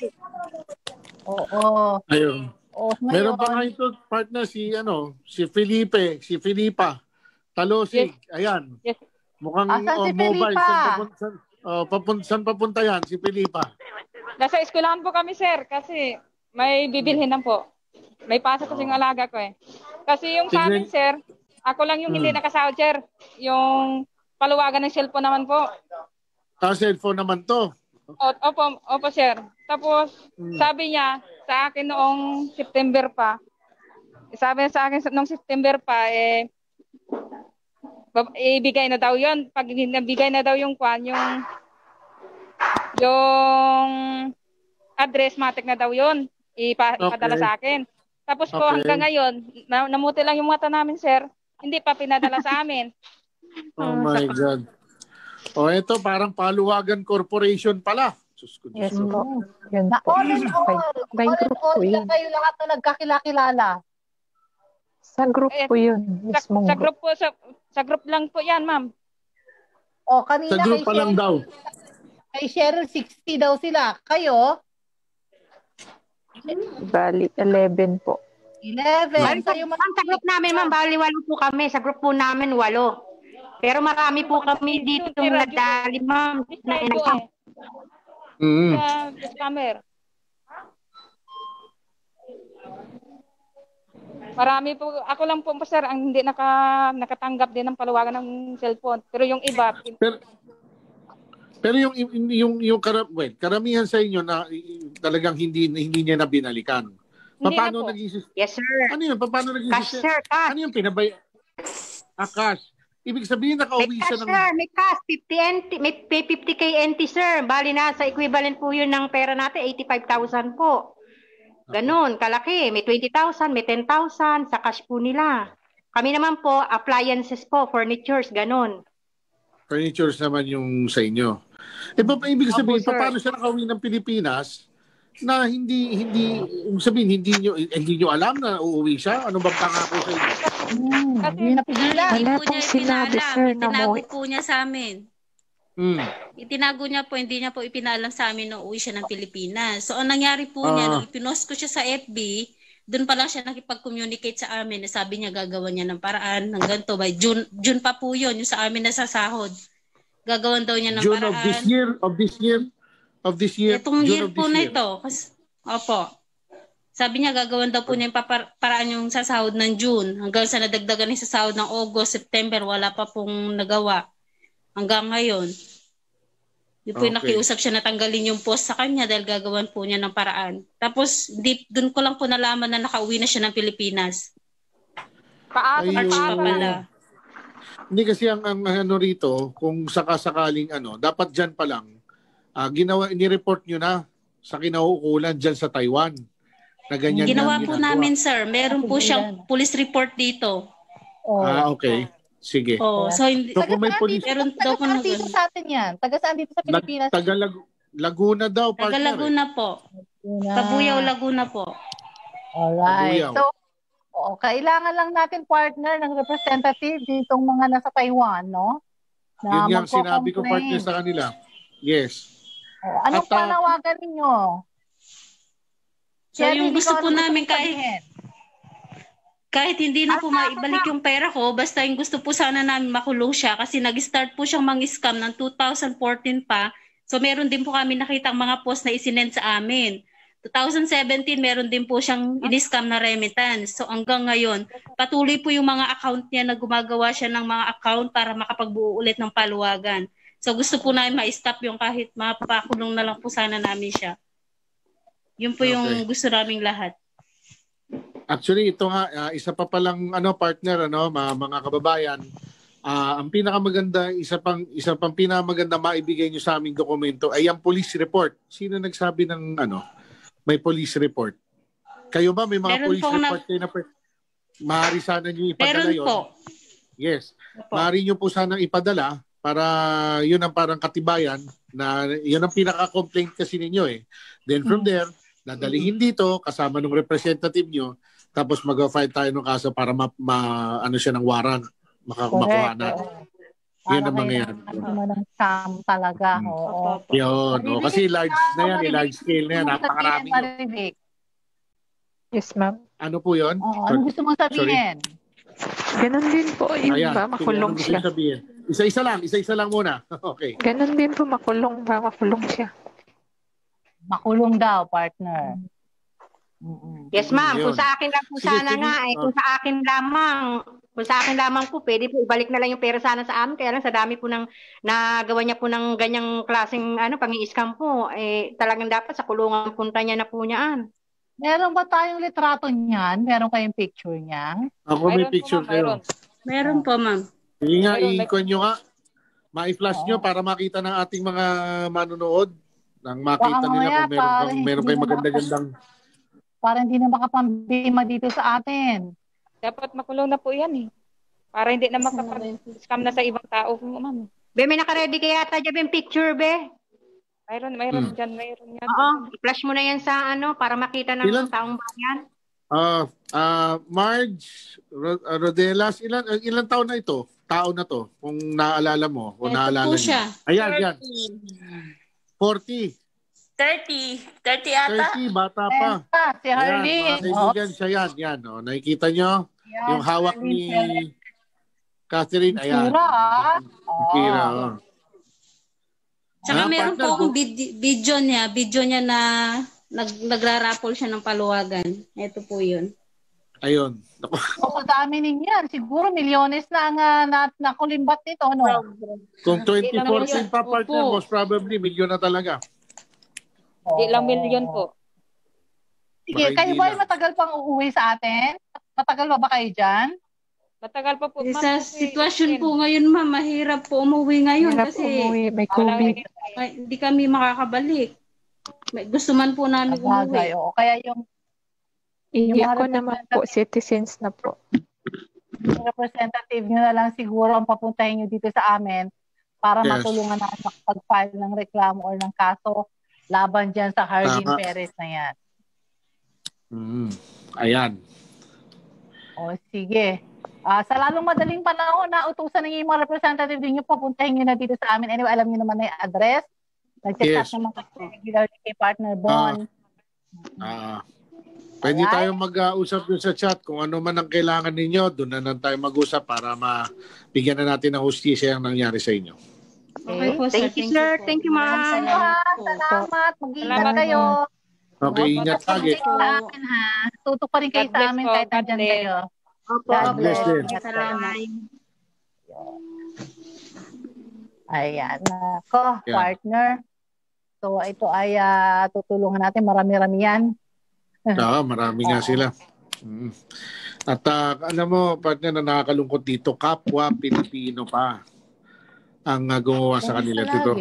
Oo. Ayun. Meron pa nga ito, partner, si Felipe, si Filipa. Talosig. Ayan. Yes. Mukhang si mobile. Saan papunta yan, si Filipa? Nasa eskwelahan po kami, sir, kasi may bibilhin na po. May pasok kasing alaga ko eh. Kasi yung sa amin, sir, ako lang yung hindi nakasahod, sir. Yung paluwagan ng cellphone naman po. Cellphone naman to? Opo, sir. Tapos, sabi niya sa akin noong September pa, noong September pa, ibigay na daw yun. Pag nabigay na daw yung address, matik na daw yun. Ipadala sa akin. Tapos po hanggang ngayon, namuti lang yung mata namin, sir. Hindi pa pinadala sa amin. Oh my God. Ito parang Paluwagan Corporation pala. Yes po. Yan po. po. All in all, kayo lahat na nagkakilala. Sa group po yun. Sa group lang po yan, ma'am. O, kanina Sa group pa lang daw. Kay Cheryl, 60 daw sila. Kayo? Bali, 11 po. 11. Sa group namin, ma'am, bali 8 po kami. Sa group po namin, 8. Pero marami po kami dito nadali, ma'am. Scammer. Marami po, ako lang po sir ang hindi nakatanggap din ng paluwagan ng cellphone. Pero yung iba pero yung karamihan sa inyo na talagang hindi niya na binalikan. Paano naging Yes, sir. Ano yun? Paano naging cash, sir, cash. Ano yung pinabay? Cash. Ibig sabihin nakauwi siya ng... May cash, 50 NT, may 50k NT, sir. Bali na, sa equivalent po yun ng pera natin, 85,000 po. Ganon, kalaki. May 20,000, may 10,000 sa cash po nila. Kami naman po, appliances po, furnitures, ganon. Furnitures naman yung sa inyo. Ibig sabihin, paano siya nakauwi ng Pilipinas na hindi sabihin, hindi nyo alam na uuwi siya? Ano bang pangako sa inyo? Hindi napigilan. Hindi po niya ipinalam. Itinago po niya sa amin. Itinago niya po, hindi niya po ipinalam sa amin na uuwi siya ng Pilipinas. So, ang nangyari po niya, nung ipinost ko siya sa FB, doon pa lang siya nakipag-communicate sa amin na sabi niya gagawa niya ng paraan ng ganito. By June pa po yun, yung sa amin na sasahod. Gagawan daw niya ng June paraan. Of this year? Itong year po na ito. Opo. Sabi niya gagawan daw po niya yung paraan yung sasahod ng June. Hanggang sa nadagdagan niya sa sahod ng August, September, wala pa pong nagawa. Hanggang ngayon. Yung po yung nakiusap siya na tanggalin yung post sa kanya dahil gagawan po niya ng paraan. Tapos, doon ko lang po nalaman na nakauwi na siya ng Pilipinas. Paano pa pala. Hindi kasi ang ano rito, kung sakasakaling dapat dyan pa lang, ni-report nyo na sa kinauukulan dyan sa Taiwan. Na ganyan ginawa po namin, sir. Meron po siyang police report dito. Okay. Sige. So hindi meron daw po dito sa atin yan. Taga saan dito sa Pilipinas? Taga Laguna daw, partner. Taga Laguna po. Tabuyaw, Laguna po. Alright. So, kailangan lang natin partner ng representative ditong mga nasa Taiwan, no? Yun yung sinabi ko partner sa kanila. Yes. Anong panawagan ninyo? So yung gusto po namin kahit hindi na po maibalik yung pera ko, basta yung gusto po sana namin makulong siya kasi nag-start po siyang mang-scam ng 2014 pa. So meron din po kami nakitang mga post na isinend sa amin. 2017 meron din po siyang in-scam na remittance. So hanggang ngayon, patuloy po yung mga account niya na gumagawa siya ng mga account para makapagbuo ulit ng paluwagan. So gusto po namin ma-stop yung kahit mapakulong na lang po sana namin siya. Yun po yung gusto naming lahat. Actually, ito nga, isa pa palang partner, mga kababayan, ang pinakamaganda, isa pang pinakamaganda maibigay nyo sa aming dokumento ay ang police report. Sino nagsabi ng may police report? Kayo ba may mga police report kayo na maaari sana nyo ipadala yun? Po. Yes. Maaari nyo po sanang ipadala para yun ang parang katibayan na yun ang pinaka-complaint kasi ninyo eh. Then from there, dadalihin dito kasama ng representative nyo, tapos mag-file tayo ng kaso para siya ng warrant, makuha na. Yun ang mangyayari. Ng scam talaga. Yun. Kasi large na yan, large scale na yan. Napakarami yun. Yes, ma'am. Ano po yun? Ano gusto mong sabihin? Ganon din po. Yun ba? Makulong siya. Isa-isa lang muna. Okay. Ganon din po, makulong siya. Makulong daw, partner. Yes, ma'am. Kung sa akin lang po sana nga, kung sa akin lamang po, pwede po ibalik na lang yung pera sana sa amin. Kaya lang sa dami po ng nagawa niya po ng ganyang klaseng pang-i-scam po, talagang dapat sa kulungan punta niya na po niyaan. Meron ba tayong litrato niyan? Meron kayong picture niya? Ako may picture kayo. Meron po, ma'am. Hindi nga, i-icon nyo nga. Ma-flash nyo para makita ng ating mga manonood. Nang makita nila kung meron kayong maganda-gandang. Para hindi na makapambima dito sa atin. Dapat makulong na po yan eh. Para hindi na makapag-scam na sa ibang tao, ma'am. Be, may naka-ready kaya tayo yung picture, be? Mayroon dyan, mayroon yan. Oo, i-flash mo na yan sa para makita ng taong bayan. Marge Rodelas, ilan taon na ito? tao na to? Kung naalala mo, kung Ito naalala po niyo. siya. Ayan, yan. 40. 30 ata. 30, bata pa. Si Harleen. Ayan, mga kaibigan siya yan. Yan, oh. Nakikita nyo? Yan, Yung hawak Harleen ni Perez. Catherine. Ayan. Kira, ah. Kira, oh. Tsaka meron partner, po akong video niya na nagrarapol siya ng paluwagan. Ito po yun. Ayun. O, dami ninyan. Siguro milyones na ang nakulimbat nito, no? Kung 2014 pa, partner, most probably, milyon na talaga. Ilang milyon po. Sige, kayo ba ay matagal pang uuwi sa atin? Matagal ba kayo dyan? Matagal pa po. Sa sitwasyon po ngayon, ma'am, mahirap po umuwi ngayon Mahirap kasi umuwi, may COVID. Hindi kami makakabalik. Gusto man po namin umuwi. O, kaya yung Ako naman po, citizens na po. representative nyo na lang siguro ang papuntahin nyo dito sa amin para matulungan na makapag-file ng reklamo or ng kaso laban dyan sa Harleen Perez na yan. Ayan. O, sige. Sa lalong madaling panahon na utusan ng yung mga representative din nyo, papuntahin nyo na dito sa amin. Anyway, alam nyo naman na yung address. Nag-chat naman kasi regularly kay Partner Bon. Pwede tayo mag-usap dun sa chat kung ano man ang kailangan ninyo. Doon na lang tayo mag-usap para mabigyan na natin ng hustisya ang nangyari sa inyo. Okay po, sir. Thank you, sir. Thank you, ma'am. Salamat. Mag-iingat kayo. Okay, ingat lagi. Tutok pa rin kayo sa amin kahit nandyan kayo. God bless din. Salamat. Ayan. Partner. So, ito ay tutulungan natin. Marami-rami yan. Marami nga sila. At alam mo, partner, na nakakalungkot dito, kapwa Pilipino pa ang gumawa sa kanila dito.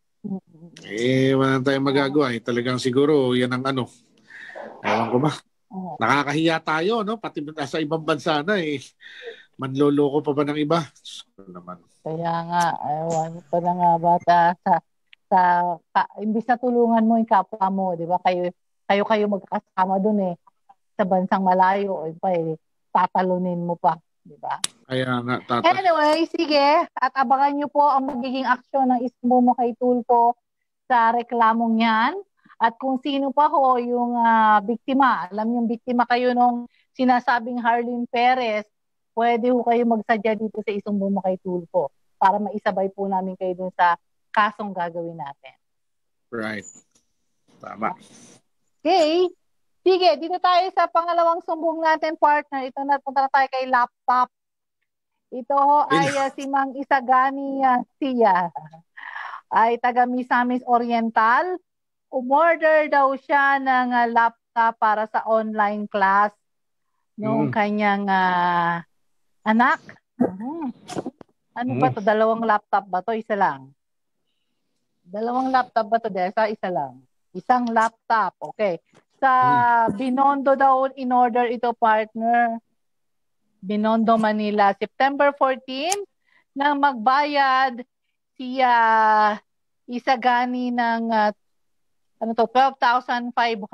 Wala tayong magagawa. Talagang siguro, yan ang ano. Ewan ko ba? Nakakahiya tayo, no? Pati sa ibang bansa na manloloko pa ba ng iba? Naman. Kaya nga, ewan ko na nga ba imbis na tulungan mo yung kapwa mo, di ba? Kayo magkakasama dun sa bansang malayo, tatalunin mo pa, di ba? Kaya nga, Anyway, sige, at abangan nyo po ang magiging aksyon ng Ismomo kay Tulfo sa reklamong yan. At kung sino pa ho yung biktima, alam yung biktima kayo nung sinasabing Harleen Perez, pwede ho kayo magsadya dito sa Ismomo kay Tulfo para maisabay po namin kayo dun sa kasong gagawin natin. Right. Tama. Okay. Sige, dito tayo sa pangalawang sumbong natin, partner. Ito na, punta na tayo kay laptop. Ito ay si Mang Isagani Siya. Ay taga Misamis Oriental. Umorder daw siya ng laptop para sa online class noong kanyang anak. Ano ba to? Dalawang laptop ba to? Isa lang. Dalawang laptop ba to? Isa lang. Isang laptop. Okay. Sa Binondo daw in-order ito, partner. Binondo, Manila. September 14, nang magbayad siya Isagani ng 12,500.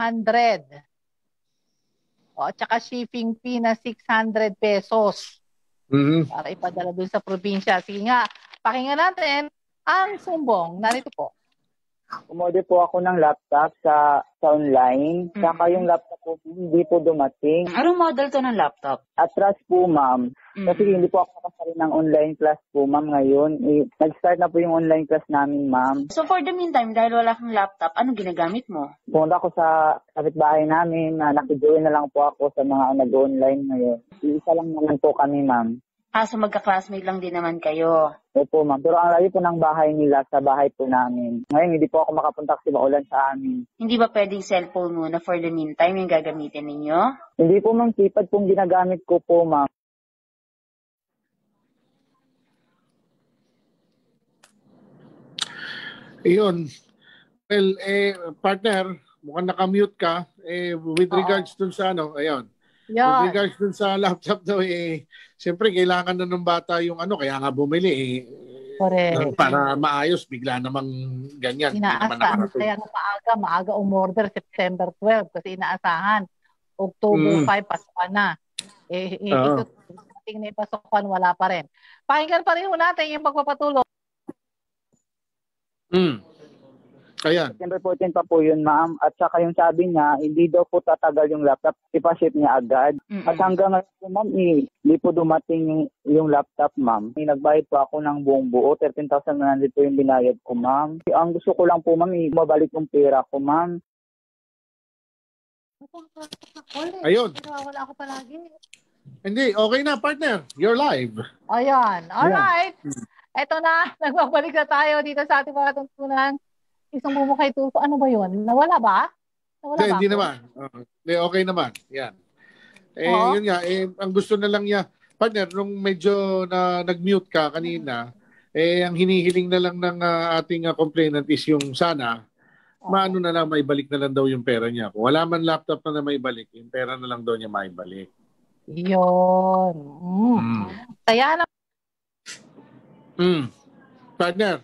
At saka shipping fee na 600 pesos. Para ipadala dun sa probinsya. Sige nga, pakinggan natin ang sumbong. Narito po. Umorder po ako ng laptop sa online. Saka yung laptop po hindi po dumating. Anong model to ng laptop? Atras po, ma'am. Kasi hindi po ako nakasali ng online class po, ma'am, ngayon. Nag-start na po yung online class namin, ma'am. So for the meantime, dahil wala kang laptop, anong ginagamit mo? Pumunta ako sa kapitbahay namin. Nakijoin na lang po ako sa mga nag-online ngayon. Isa lang naman po kami, ma'am. So magka-classmate lang din naman kayo? Opo, ma'am. Pero ang layo po ng bahay nila sa bahay po namin. Ngayon, hindi po ako makapunta kasi maulan sa amin. Hindi ba pwedeng cellphone muna for the meantime yung gagamitin ninyo? Hindi po, ma'am. Keypad pong ginagamit ko po, ma'am. Iyon. Well, partner, mukhang nakamute ka. With regards dun sa ayun. Yeah. With regards dun sa laptop daw, siyempre kailangan na ng bata yung kaya nga bumili Correct. Para maayos, bigla namang ganyan. Inaasahan, kaya maaga umorder September 12 kasi inaasahan October 5 pasukan na. Ito ating naipasukan, wala pa rin. Pakinggan pa rin natin yung pagpapatuloy. Ayan. September 14 pa po yun, ma'am. At saka yung sabi niya, hindi daw po tatagal yung laptop, ipaship niya agad. At hanggang ngayon po, ma'am, hindi po dumating yung laptop, ma'am. Nagbayad po ako ng buong buo, 13,900 po yung binayad ko, ma'am. Ang gusto ko lang po, ma'am, mabalik yung pera ko, ma'am. Ayun. Wala ako palagi. Hindi, okay na, partner. You're live. Ayan. Alright. Eto na, nagbabalik na tayo dito sa ating mga tuntunan. Isang bumukay tulpo. Ano ba yun? Nawala ba? Hindi naman. Okay naman. Yan. Yun nga. Ang gusto na lang niya, partner, nung medyo nag-mute ka kanina, ang hinihiling na lang ng ating complainant is yung sana, maano na lang, maibalik na lang daw yung pera niya. Kung wala man laptop na maibalik, yung pera na lang daw niya maibalik. Yun. Kaya na. Partner.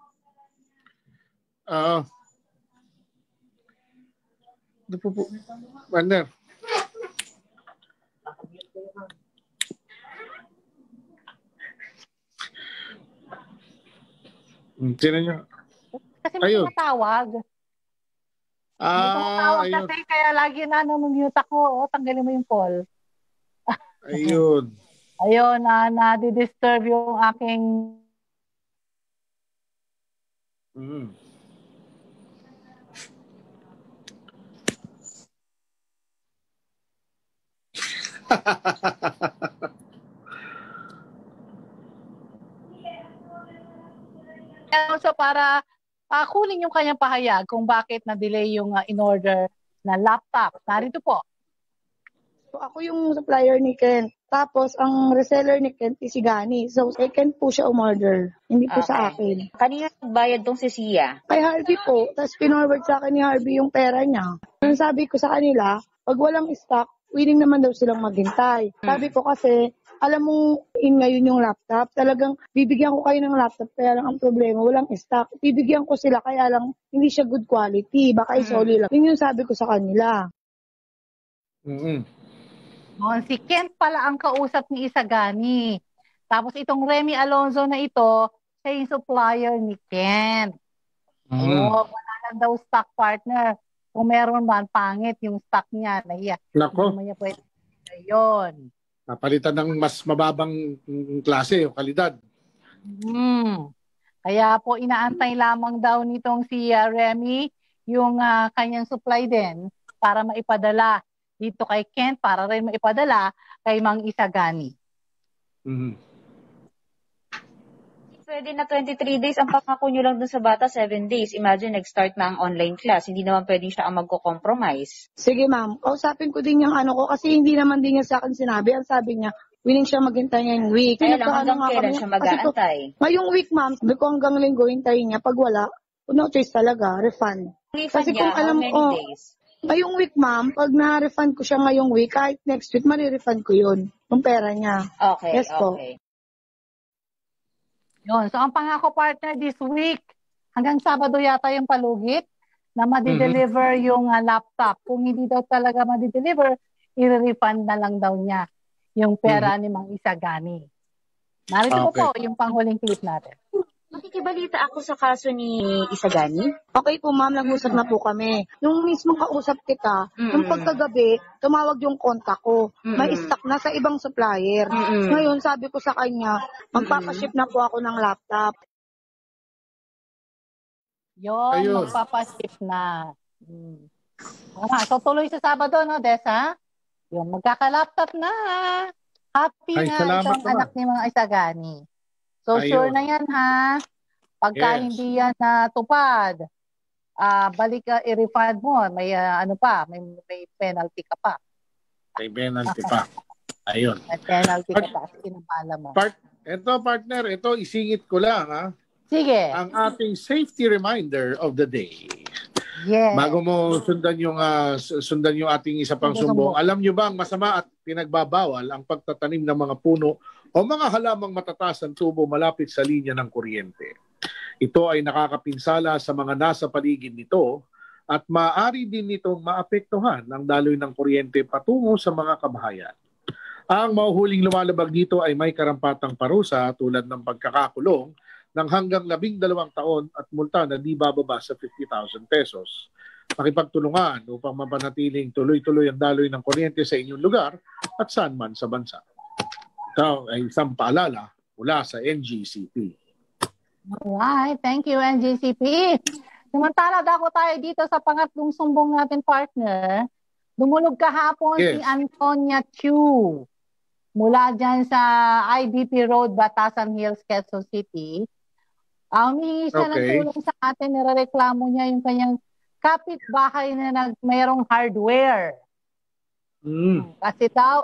Partner. Sino niyo? Kasi may tumatawag. May tumatawag kasi kaya lagi na mute ako. Tanggalin mo yung call. Ayun. Ayun, na-disturb yung aking... So para kunin yung kanyang pahayag kung bakit na-delay yung in-order na laptop. Narito po. So ako yung supplier ni Kent. Tapos ang reseller ni Kent is si Gani. So kay Kent po siya umorder. Hindi po sa akin. Kanina nagbayad tong si Sia? Kay Harvey po. Tapos pinorward sa akin ni Harvey yung pera niya. Ang sabi ko sa kanila, pag walang stock, willing naman daw silang maghintay. Sabi ko kasi, alam mo, ngayon yung laptop, talagang bibigyan ko kayo ng laptop, kaya lang ang problema, walang stock. Bibigyan ko sila, kaya lang hindi siya good quality. Baka isoli lang. Yun yung sabi ko sa kanila. Si Kent pala ang kausap ni Isagani. Tapos itong Remy Alonzo na ito, siya yung supplier ni Kent. Wala lang daw stock partner. Kung meron man, pangit yung stock niya. Nahiya. Nako. Ayun. Napalitan ng mas mababang klase o kalidad. Kaya po inaantay lamang daw nitong si Remy yung kanyang supply din para maipadala dito kay Kent para rin maipadala kay Mang Isagani. Pwede na 23 days. Ang pangako nyo lang dun sa bata, 7 days. Imagine, nag-start na ang online class. Hindi naman pwede siya ang magko-compromise. Sige ma'am, kausapin ko din yung ano ko kasi hindi naman din niya sa akin sinabi. Ang sabi niya, willing siya maghintay ngayong week. Kaya lang hanggang kailan siya mag-aantay? Ngayong week ma'am, sabi ko hanggang linggo hintayin niya. Pag wala, no choice talaga, refund. Kasi kung alam mo, days? Ngayong week ma'am, pag na-refund ko siya ngayong week, kahit next week, ma-refund ko yun. Yung pera niya. Okay, yes, po. Okay. Yun. So, ang pangako partner this week, hanggang Sabado yata yung palugit na madi-deliver yung laptop. Kung hindi daw talaga madi-deliver, i-refund na lang daw niya yung pera ni Mang Isagani. Narito po yung panghuling clip natin. Makikibalita ako sa kaso ni Isagani. Okay po ma'am, nag-usap na po kami. Nung mismo kausap kita, nung pagkagabi, tumawag yung kontak ko. May stock na sa ibang supplier. Ngayon, sabi ko sa kanya, magpapaship na po ako ng laptop. Yun, magpapaship na. So tuloy sa Sabado, no, Desa? Yung magkaka-laptop na. Happy na itong anak ni Mang Isagani. So, sure na yan, ha? Pagka hindi yan natupad, balik ka, i-refund mo. May, may penalty ka pa. May penalty pa. Ayun. May penalty ka pa. Sinabala mo. Ito, partner, isingit ko lang, ha? Sige. Ang ating safety reminder of the day. Yes. Bago mo sundan yung ating isa pang sumbong, alam nyo ba ang masama at pinagbabawal ang pagtatanim ng mga puno o mga halamang matataas ang tubo malapit sa linya ng kuryente? Ito ay nakakapinsala sa mga nasa paligid nito at maaari din nitong maapektuhan ang daloy ng kuryente patungo sa mga kabahayan. Ang mahuhuling lumalabag dito ay may karampatang parusa tulad ng pagkakakulong ng hanggang 12 taon at multa na di bababa sa 50,000 pesos. Makipagtulungan upang mapanatiling tuloy-tuloy ang daloy ng kuryente sa inyong lugar at saan man sa bansa. Ito ay isang paalala mula sa NGCP. Alright, thank you NGCP. Samantala, dako tayo dito sa pangatlong sumbong natin, partner. Dumulog kahapon si Antonia Chu mula dyan sa IBP Road, Batasan Hills, Quezon City. Humihingi siya ng tulong sa atin, nirereklamo niya yung kanyang kapitbahay na mayroong hardware. Kasi daw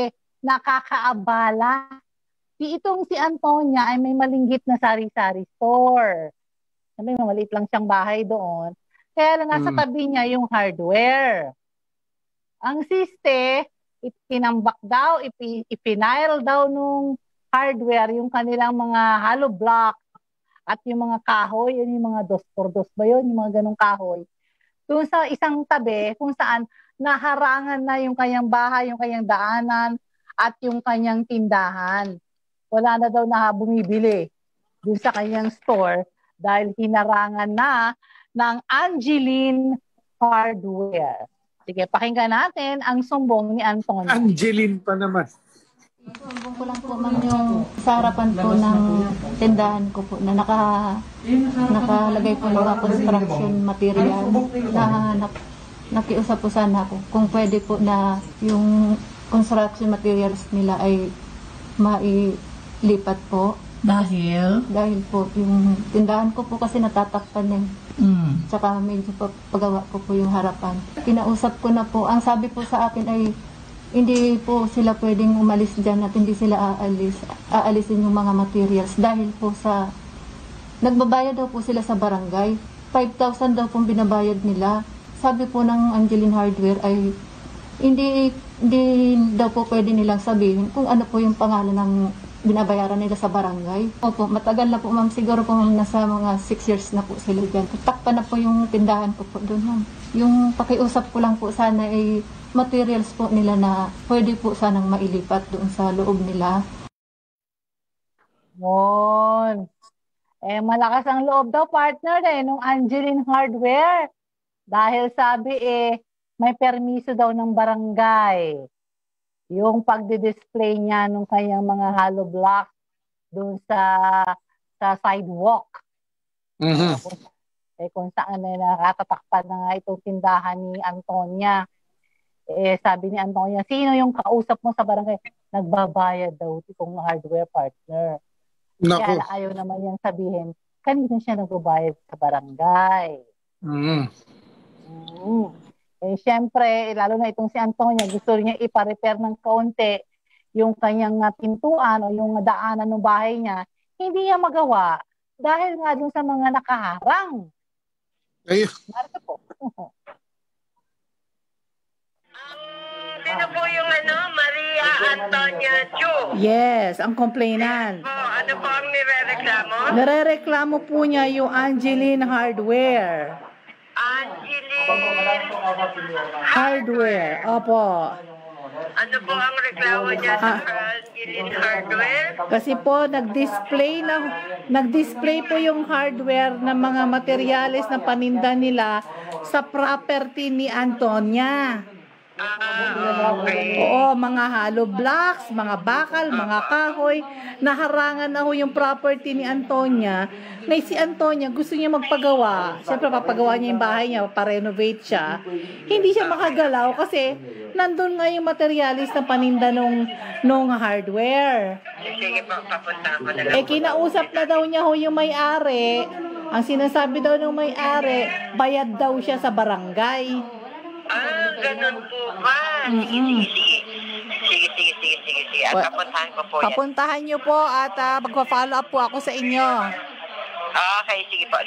nakakaabala. Si Antonia ay may malinggit na sari-sari store. May maliit lang siyang bahay doon. Kaya lang nasa tabi niya yung hardware. Ang siste, itinambak daw, ipinail daw nung hardware yung kanilang mga hollow block at yung mga kahoy, yun yung mga 2x2 ba yun, yung mga ganong kahoy. Doon sa isang tabi kung saan naharangan na yung kanyang bahay, yung kanyang daanan at yung kanyang tindahan. Wala na daw na bumibili doon sa kanyang store dahil hinarangan na ng Angeline Hardware. Sige, pakinggan natin ang sumbong ni Antonia. Angeline pa naman. Sumbong ko lang po man yung sa harapan po ng tindahan ko po na nakalagay po mga construction material na nakiusap po sana ako kung pwede po na yung construction materials nila ay mailipat po. Dahil po yung tindahan ko po kasi natatakpan eh. Tsaka medyo pagawa ko po yung harapan. Kinausap ko na po, ang sabi po sa akin ay hindi po sila pwedeng umalis dyan at hindi sila aalisin yung mga materials dahil po sa nagbabayad daw po sila sa barangay. 5,000 daw pong binabayad nila. Sabi po ng Angeline Hardware ay hindi daw po pwede nilang sabihin kung ano po yung pangalan ng binabayaran nila sa barangay. Opo, matagal na po ma'am. Siguro po ma'am, nasa mga 6 years na po sila dyan. Takpan na po yung tindahan ko po doon ma'am. Yung pakiusap ko lang po sana ay materials po nila na pwede po sanang mailipat doon sa loob nila. Mon. Malakas ang loob daw partner nung Angeline Hardware. Dahil sabi may permiso daw ng barangay. Yung pagdi-display niya nung kanyang mga hollow blocks doon sa sidewalk. Kung saan nakatatakpan na nga itong tindahan ni Antonia. Sabi ni Antonia, sino yung kausap mo sa barangay? Nagbabayad daw itong hardware partner. Kaya ayaw naman yan sabihin, kanino siya nagbabayad sa barangay. Siyempre, lalo na itong si Antonia, gusto niya ipa-repair ng kaunti yung kanyang pintuan o yung daanan ng bahay niya. Hindi niya magawa dahil nga dun sa mga nakaharang. Marito po. Sino po yung Maria Antonia Chu? Yes, ang complainant. Ano po ang nirereklamo? Nirereklamo po niya yung Angeline Hardware. Hardware, opo. Ano po ang reklamo niya sa Angeline Hardware? Kasi po nag-display po yung hardware ng mga materyales na paninda nila sa property ni Antonia. Oo, mga hollow blocks, mga bakal, mga kahoy. Naharangan na ho yung property ni Antonia. Ngayon si Antonia gusto niya magpagawa. Siyempre papagawa niya yung bahay niya, pa-renovate siya. Hindi siya makagalaw kasi nandun nga yung materialis na paninda nung hardware. Sige po, papunta ko na lang. Kinausap na daw niya ho yung may-ari. Ang sinasabi daw ng may-ari, bayad daw siya sa barangay. Ganun po ba? Sige. At papuntahan ko po yan. Papuntahan niyo po at magpa-follow up po ako sa inyo. Okay, sige po.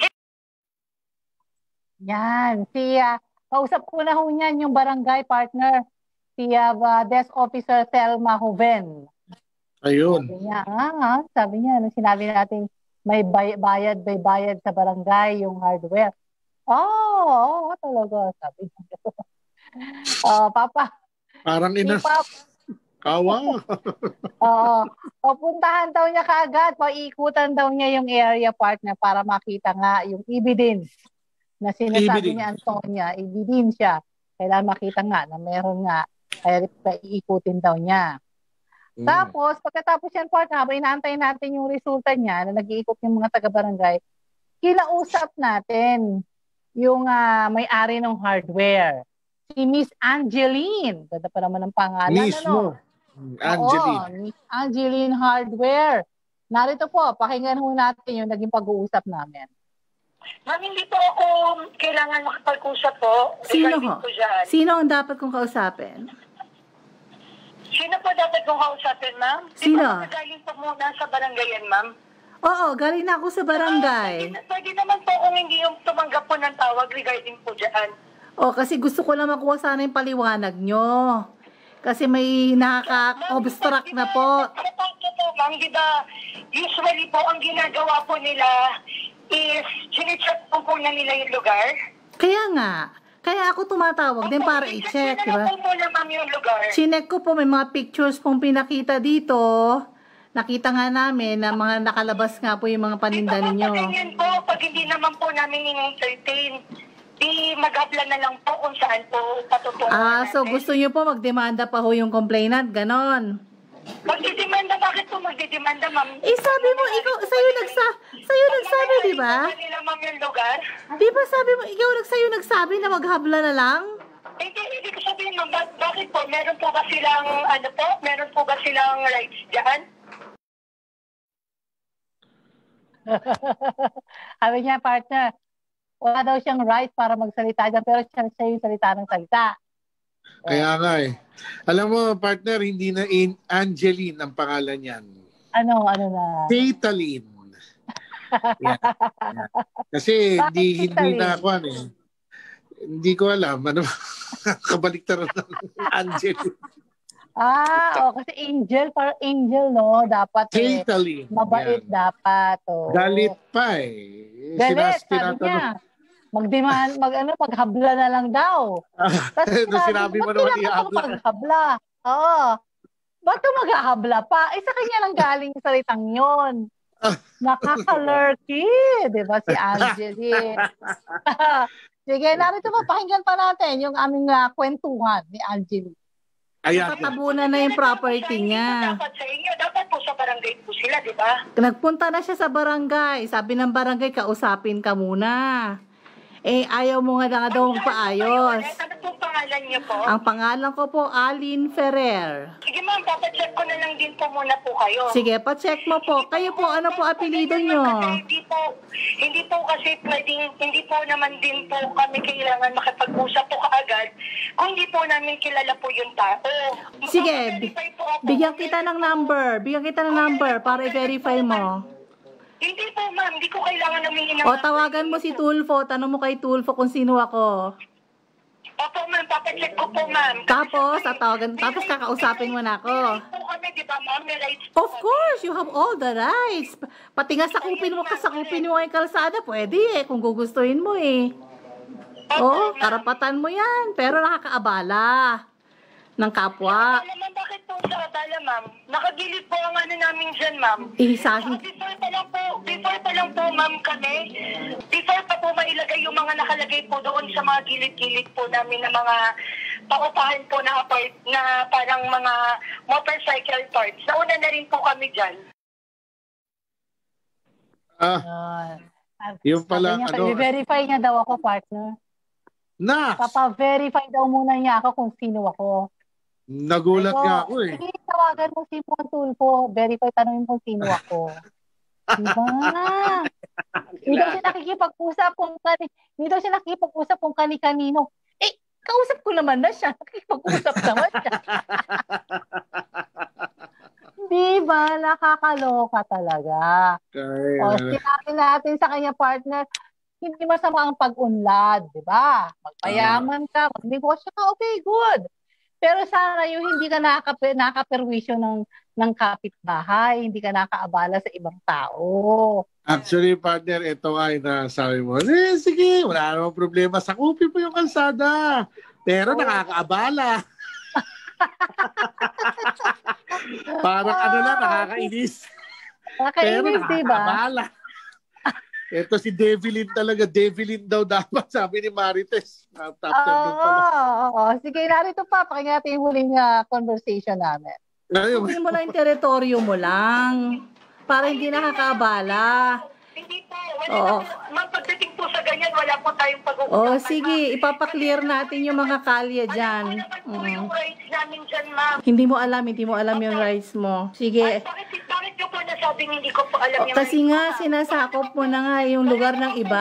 Yan. Kausap ko na ho niyan yung barangay partner. Si Desk Officer Thelma Joven. Ayun. Sabi niya, nung sinabi natin may bayad sa barangay yung hardware. Oo, talaga. Sabi niya. Papa. Parang Kawa. Oo. Pupuntahan daw niya kaagad, paikutan daw niya yung area partner para makita nga yung evidence na sinasabi ni Antonia, ebidensya. Kailangan makita nga na meron nga, kaya iikutin daw niya. Tapos, pagkatapos yan partner, habang inaantay natin yung resulta niya na nag-iikot yung mga taga-barangay, kinausap natin yung may-ari ng hardware. Si Miss Angeline. Ganda pa naman ang pangalan. Mismo. Angeline. Oo, Miss Angeline Hardware. Narito po, pakinggan ho natin yung naging pag-uusap namin. Ma'am, hindi po ako kailangan makapag-usap po. Sino ho? Sino ang dapat kong kausapin? Sino po dapat kong kausapin, ma'am? Sino? Di ba galing po muna sa barangay yan, ma'am? Oo, galing na ako sa barangay. Pwede naman po kung hindi yung tumanggap po ng tawag regarding po dyan. Kasi gusto ko lang makuha sana yung paliwanag nyo. Kasi may nakaka-obstruct na po. Ma'am, di ba, usually po ang ginagawa po nila is chine-check po na nila yung lugar. Kaya nga. Kaya ako tumatawag din para i-check, di ba? Chinek ko po, may mga pictures pong pinakita dito. Nakita nga namin na mga nakalabas nga po yung mga paninda ninyo. Ganyan po, pag hindi naman po namin in-entertain, di mag-habla na lang po kung saan po patutungan so gusto nyo po magdemanda pa ho yung complainant, ganon? Magdidemanda, bakit po magdidemanda, ma'am? Sabi mo, ikaw, sa'yo nagsabi, di ba? Di ba sabi mo, sa'yo nagsabi na maghabla na lang? Hindi ko sabihin, ma'am, bakit po? Meron po ba silang rights dyan? Sabi niya, partner, wala daw siyang right para magsalita dyan, pero siya yung salita ng salita. Kaya nga Alam mo, partner, hindi na Angeline ang pangalan yan. Ano na? Caitlyn. Kasi hindi na ako hindi ko alam. Kabaliktaran ng Angeline. Kasi angel, para angel, no? Dapat mabait dapat. Galit pa Galit, sabi niya. Maghabla na lang daw. Sinabi mo naman ihabla. Maghabla. Oo. Ba't maghahabla pa? Sa kanya lang galing yung salitang yun. Nakaka-lurky. Diba si Angeline? Sige, narito pa. Pakinggan pa natin yung aming kwentuhan ni Angeline. Nakatabunan na yung property niya. Dapat sa inyo, dapat po sa barangay po sila, di ba? Nagpunta na siya sa barangay. Sabi ng barangay, kausapin ka muna. Ayaw mo nga daw paayos. Ano pong pangalan niyo po? Ang pangalan ko po, Aline Ferrer. Sige ma'am, papacheck ko na lang din po muna po kayo. Sige, pacheck mo po. Kayo po, ano po apelido nyo? Hindi po kasi pwedeng, hindi po naman din po kami kailangan makipag-usap po kaagad kung hindi po namin kilala po yung tao. Sige, bigyan kita ng number. Para i-verify mo. Hindi po, ma'am. Hindi ko kailangan namin tawagan mo si Tulfo. Tanong mo kay Tulfo kung sino ako. Opo, ma'am. Papacheck ko po, ma'am. Tapos kakausapin mo na ako. Kami, di ba, ma'am? May rights po. Of course, you have all the rights. Pati nga sakupin mo yung kalsada, pwede kung gugustuhin mo karapatan mo yan. Pero nakakaabala ng kapwa. Bakit po sa abala, ma'am? Nakagilid po ang namin dyan, ma'am. Before pa lang po, ma'am, before pa po mailagay yung mga nakalagay po doon sa mga gilid-gilid po namin na mga paupahan po na parang mga motorcycle parts. Nauna na rin po kami dyan. Yung pala, i-verify niya daw ako, partner. Papa-verify daw muna niya ako kung sino ako. Nagulat nga ako Sige, tawagan mo si Tulfo. Verify, tanongin mo sino ako. Diba? Hindi daw siya nakikipag-usap kung kani-kanino. Kausap ko naman na siya. Nakikipag-usap naman siya. Diba? Nakakaloka talaga. Sinabi natin sa kanya, partner, hindi masama ang pag-unlad. Diba? Magpayaman ka, magnegosyo ka, okay, good. Pero sana yung hindi ka nakaperwisyo ng kapitbahay, hindi ka nakaabala sa ibang tao. Actually, partner, ito ay nasabi mo, sige, wala namang problema. Sakupin po yung kalsada. Pero nakakaabala. Parang ano lang, nakakainis. Nakakainis, di ba? Ito si Devilin talaga. Devilin daw dapat, sabi ni Marites. Oo. Sige, narito pa. Pakinggan natin yung huling conversation namin. Hindi mo lang yung teritoryo mo lang. Para hindi nakakaabala. Hindi po. Pagdating po sa ganyan, wala po tayong pag-uusapan. Sige. Ipapaklear natin yung mga kalye dyan. Yung rights namin dyan, ma'am. Hindi mo alam yung rights mo. Sige. Bakit nyo po nasabing hindi ko po alam yung kasi nga, sinasakop mo na nga yung lugar ng iba.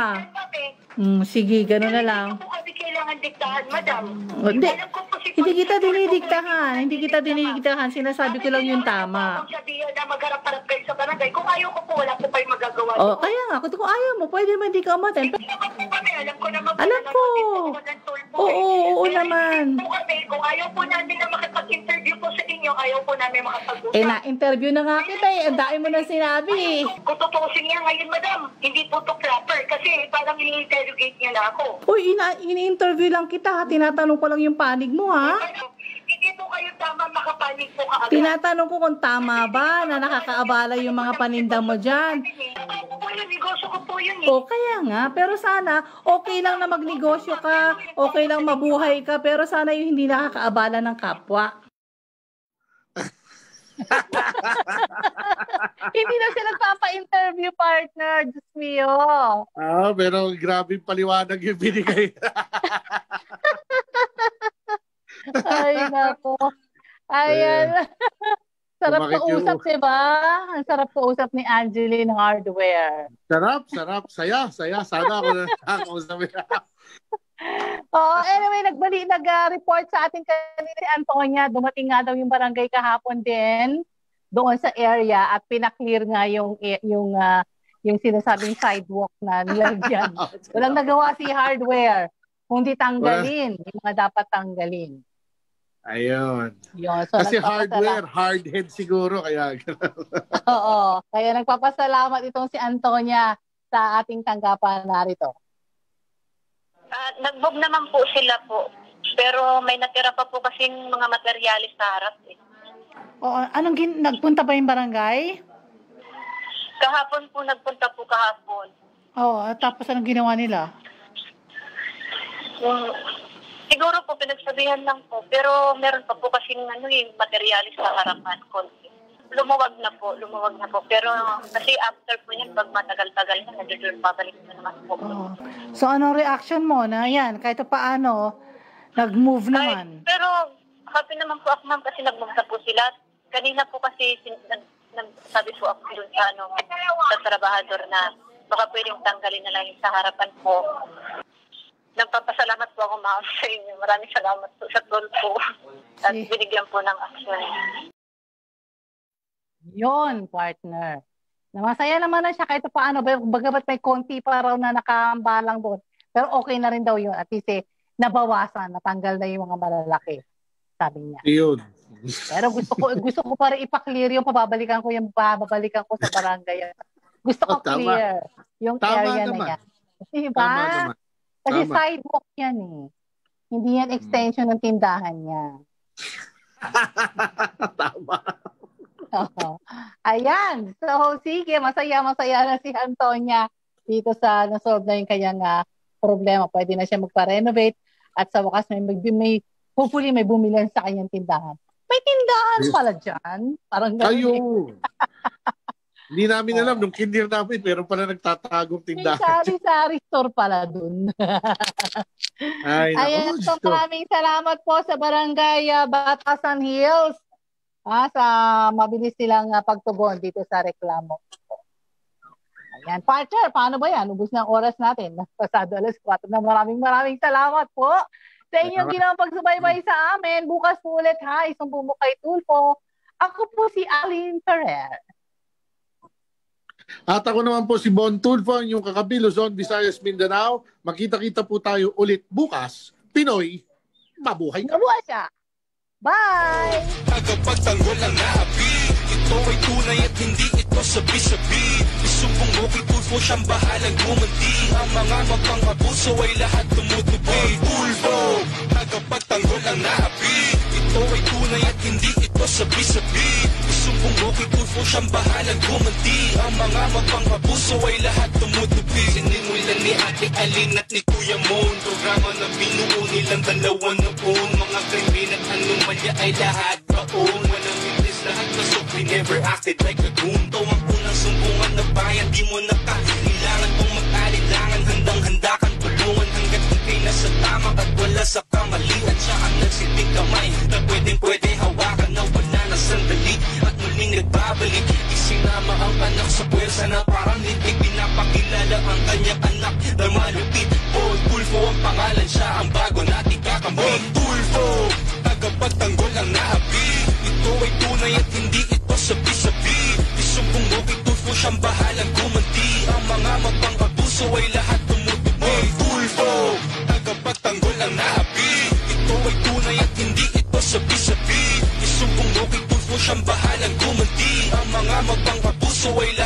Sige, gano'n na lang. Hindi po kami kailangan diktahan, madam. Hindi kita dinidiktahan. Sinasabi ko lang yung tama. Kung sabihin na magharap-harap kayo sa barangay, kung ayaw ko po, wala po kayo magagawa. Kaya nga, kung ayaw mo, pwede naman hindi ka umaten. Hindi naman po kami, alam ko naman. Alam ko. Oo naman. Kung ayaw po namin na makipag-interview po sa inyo, ayaw po namin makapag-usap. Na-interview na nga kita Ang dami mo na sinabi. Kung tutusin nga ngayon, madam, hindi po to proper kasi parang ini-interrogate niya na ako. Ini-interview lang kita. Tinatanong ko lang yung panig mo, ha? Hindi po kayo tama makapanig po kaagad. Tinatanong ko kung tama ba na nakakaabala yung mga paninda mo dyan. Ako po yun, negosyo ko po yun. Kaya nga. Pero sana, okay lang na magnegosyo ka, okay lang mabuhay ka, pero sana yung hindi nakakaabala ng kapwa. Hindi na siya nagpapa-interview, partner. Diyos mio. Pero grabe paliwanag yung binigay. Ay, nako. Ayan. Sarap kausap, diba? Ang sarap kausap ni Angeline Hardware. Sarap. Saya. Sana ako na kausap. Anyway, nag-report sa ating kanina si Antonia. Dumating nga daw yung barangay kahapon din doon sa area at pinaklear nga yung sinasabing sidewalk na nilagyan. Walang nagawa si Hardware. Kundi tanggalin. Yung mga dapat tanggalin. Ayun. Kasi Hardware, hard head siguro. Kaya Oo. Kaya nagpapasalamat itong si Antonia sa ating tanggapan narito. Nag-move naman po sila po. Pero may natira pa po kasing mga materyalis sa harap. Nagpunta ba yung barangay? Kahapon po, nagpunta po kahapon. Tapos anong ginawa nila? Siguro po pinagsabihan lang po. Pero meron pa po kasing materyalis sa harapan. Lumuwag na po. Pero kasi after po yan, pag matagal-tagal na, babalik na naman po. So anong reaction mo na yan? Kahit paano, nag-move naman? Pero happy naman po ako, ma'am, kasi nag-move na po sila. Kanina po kasi sabi po ako dun sa trabahador na baka pwedeng tanggalin na lang yung sa harapan po. Nagpapasalamat po ako, ma'am, sa inyo. Maraming salamat po sa tool po. At binigyan po ng action. Yon, partner. Masaya naman na siya kahit paano. Bagamat may konti pa raw na nakaambalang doon. Pero okay na rin daw yun. At least nabawasan, natanggal na yung mga malalaki. Sabi niya. Yun. Pero gusto ko pa rin ipaklear yung babalikan ko sa barangay. Gusto ko clear yung area na yan. Diba? Kasi sidewalk yan eh. Hindi yan extension ng tindahan niya. Tama. Ayan. So, sige, masaya na si Antonia dito sa nasolve na yung kanyang problema. Pwede na siya magpa-renovate at sa wakas hopefully may bumilan sa kanyang tindahan. May tindahan pala dyan. Parang gano'n. Hindi namin alam. Nung kindir namin, meron pala nagtatagong tindahan. May sari store pala dun. Ayan. So, maraming salamat po sa Barangay Batasan Hills. Sa mabilis silang pagtugon dito sa reklamo. Ayan. Partner, paano ba yan? Ubus na ang oras natin. Pasado 4:00 na. Maraming salamat po sa inyong ginawang pagsubaybay sa amin. Bukas po ulit ha. Isang bumo kay Tulfo. Ako po si Aline Ferrer. At ako naman po si Bon Tulfo, yung kakabi Luzon, Visayas, Mindanao. Makita-kita po tayo ulit bukas. Pinoy, mabuhay ka. Mabuhay siya. Bye! Tagapagtanggol ang naapi. Ito ay tunay at hindi ito sabi-sabi. Isumpong mo kay Tulfo, siyang bahalang gumanti. Ang mga magpang-abuso ay lahat tumutupi. Tulfo, tagapagtanggol ang naapi. Ito ay tunay at hindi ito sabi-sabi. Isumbong mo kay Tulfo, siyang bahalang gumanti. Ang mga mapang-abuso ay lahat tumutupi. Sinimulan ni Ate Alin at ni Kuya Mon, programa na binuo nilang dalawa noon. Mga krimen at anomalya ay lahat baon. Walang witness, lahat nasok, we never acted like a goon. To ang unang sumbungan na bayan, di mo nakailangan kung mag-alilangan. Handang-handa kang tulungan hanggat ikay nasa tama at wala sa kamalian. Siya ang nagsiting kamay na pwedeng-pwede hawakan na wala na sandali at muling nagbabalik. Isinama ang anak sa pwersa na parang litig. Pinapakilala ang kanyang anak na malupit. Paul Tulfo ang pangalan, siya ang bago nating kakampi. Paul Tulfo, tagapagtanggol ang naapi. Ito ay tunay at hindi ito sabi-sabi. Isumbong mo kay Tulfo, siyang bahalang gumanti. Ang mga mapang-abuso ay lahat tumutupi. Paul Tulfo, tagapagtanggol ang naapi. Ito ay tunay at hindi ito sabi-sabi. Isumbong mo kay Tulfo, siyang bahalang gumanti. Ang mga mapang-abuso ay lahat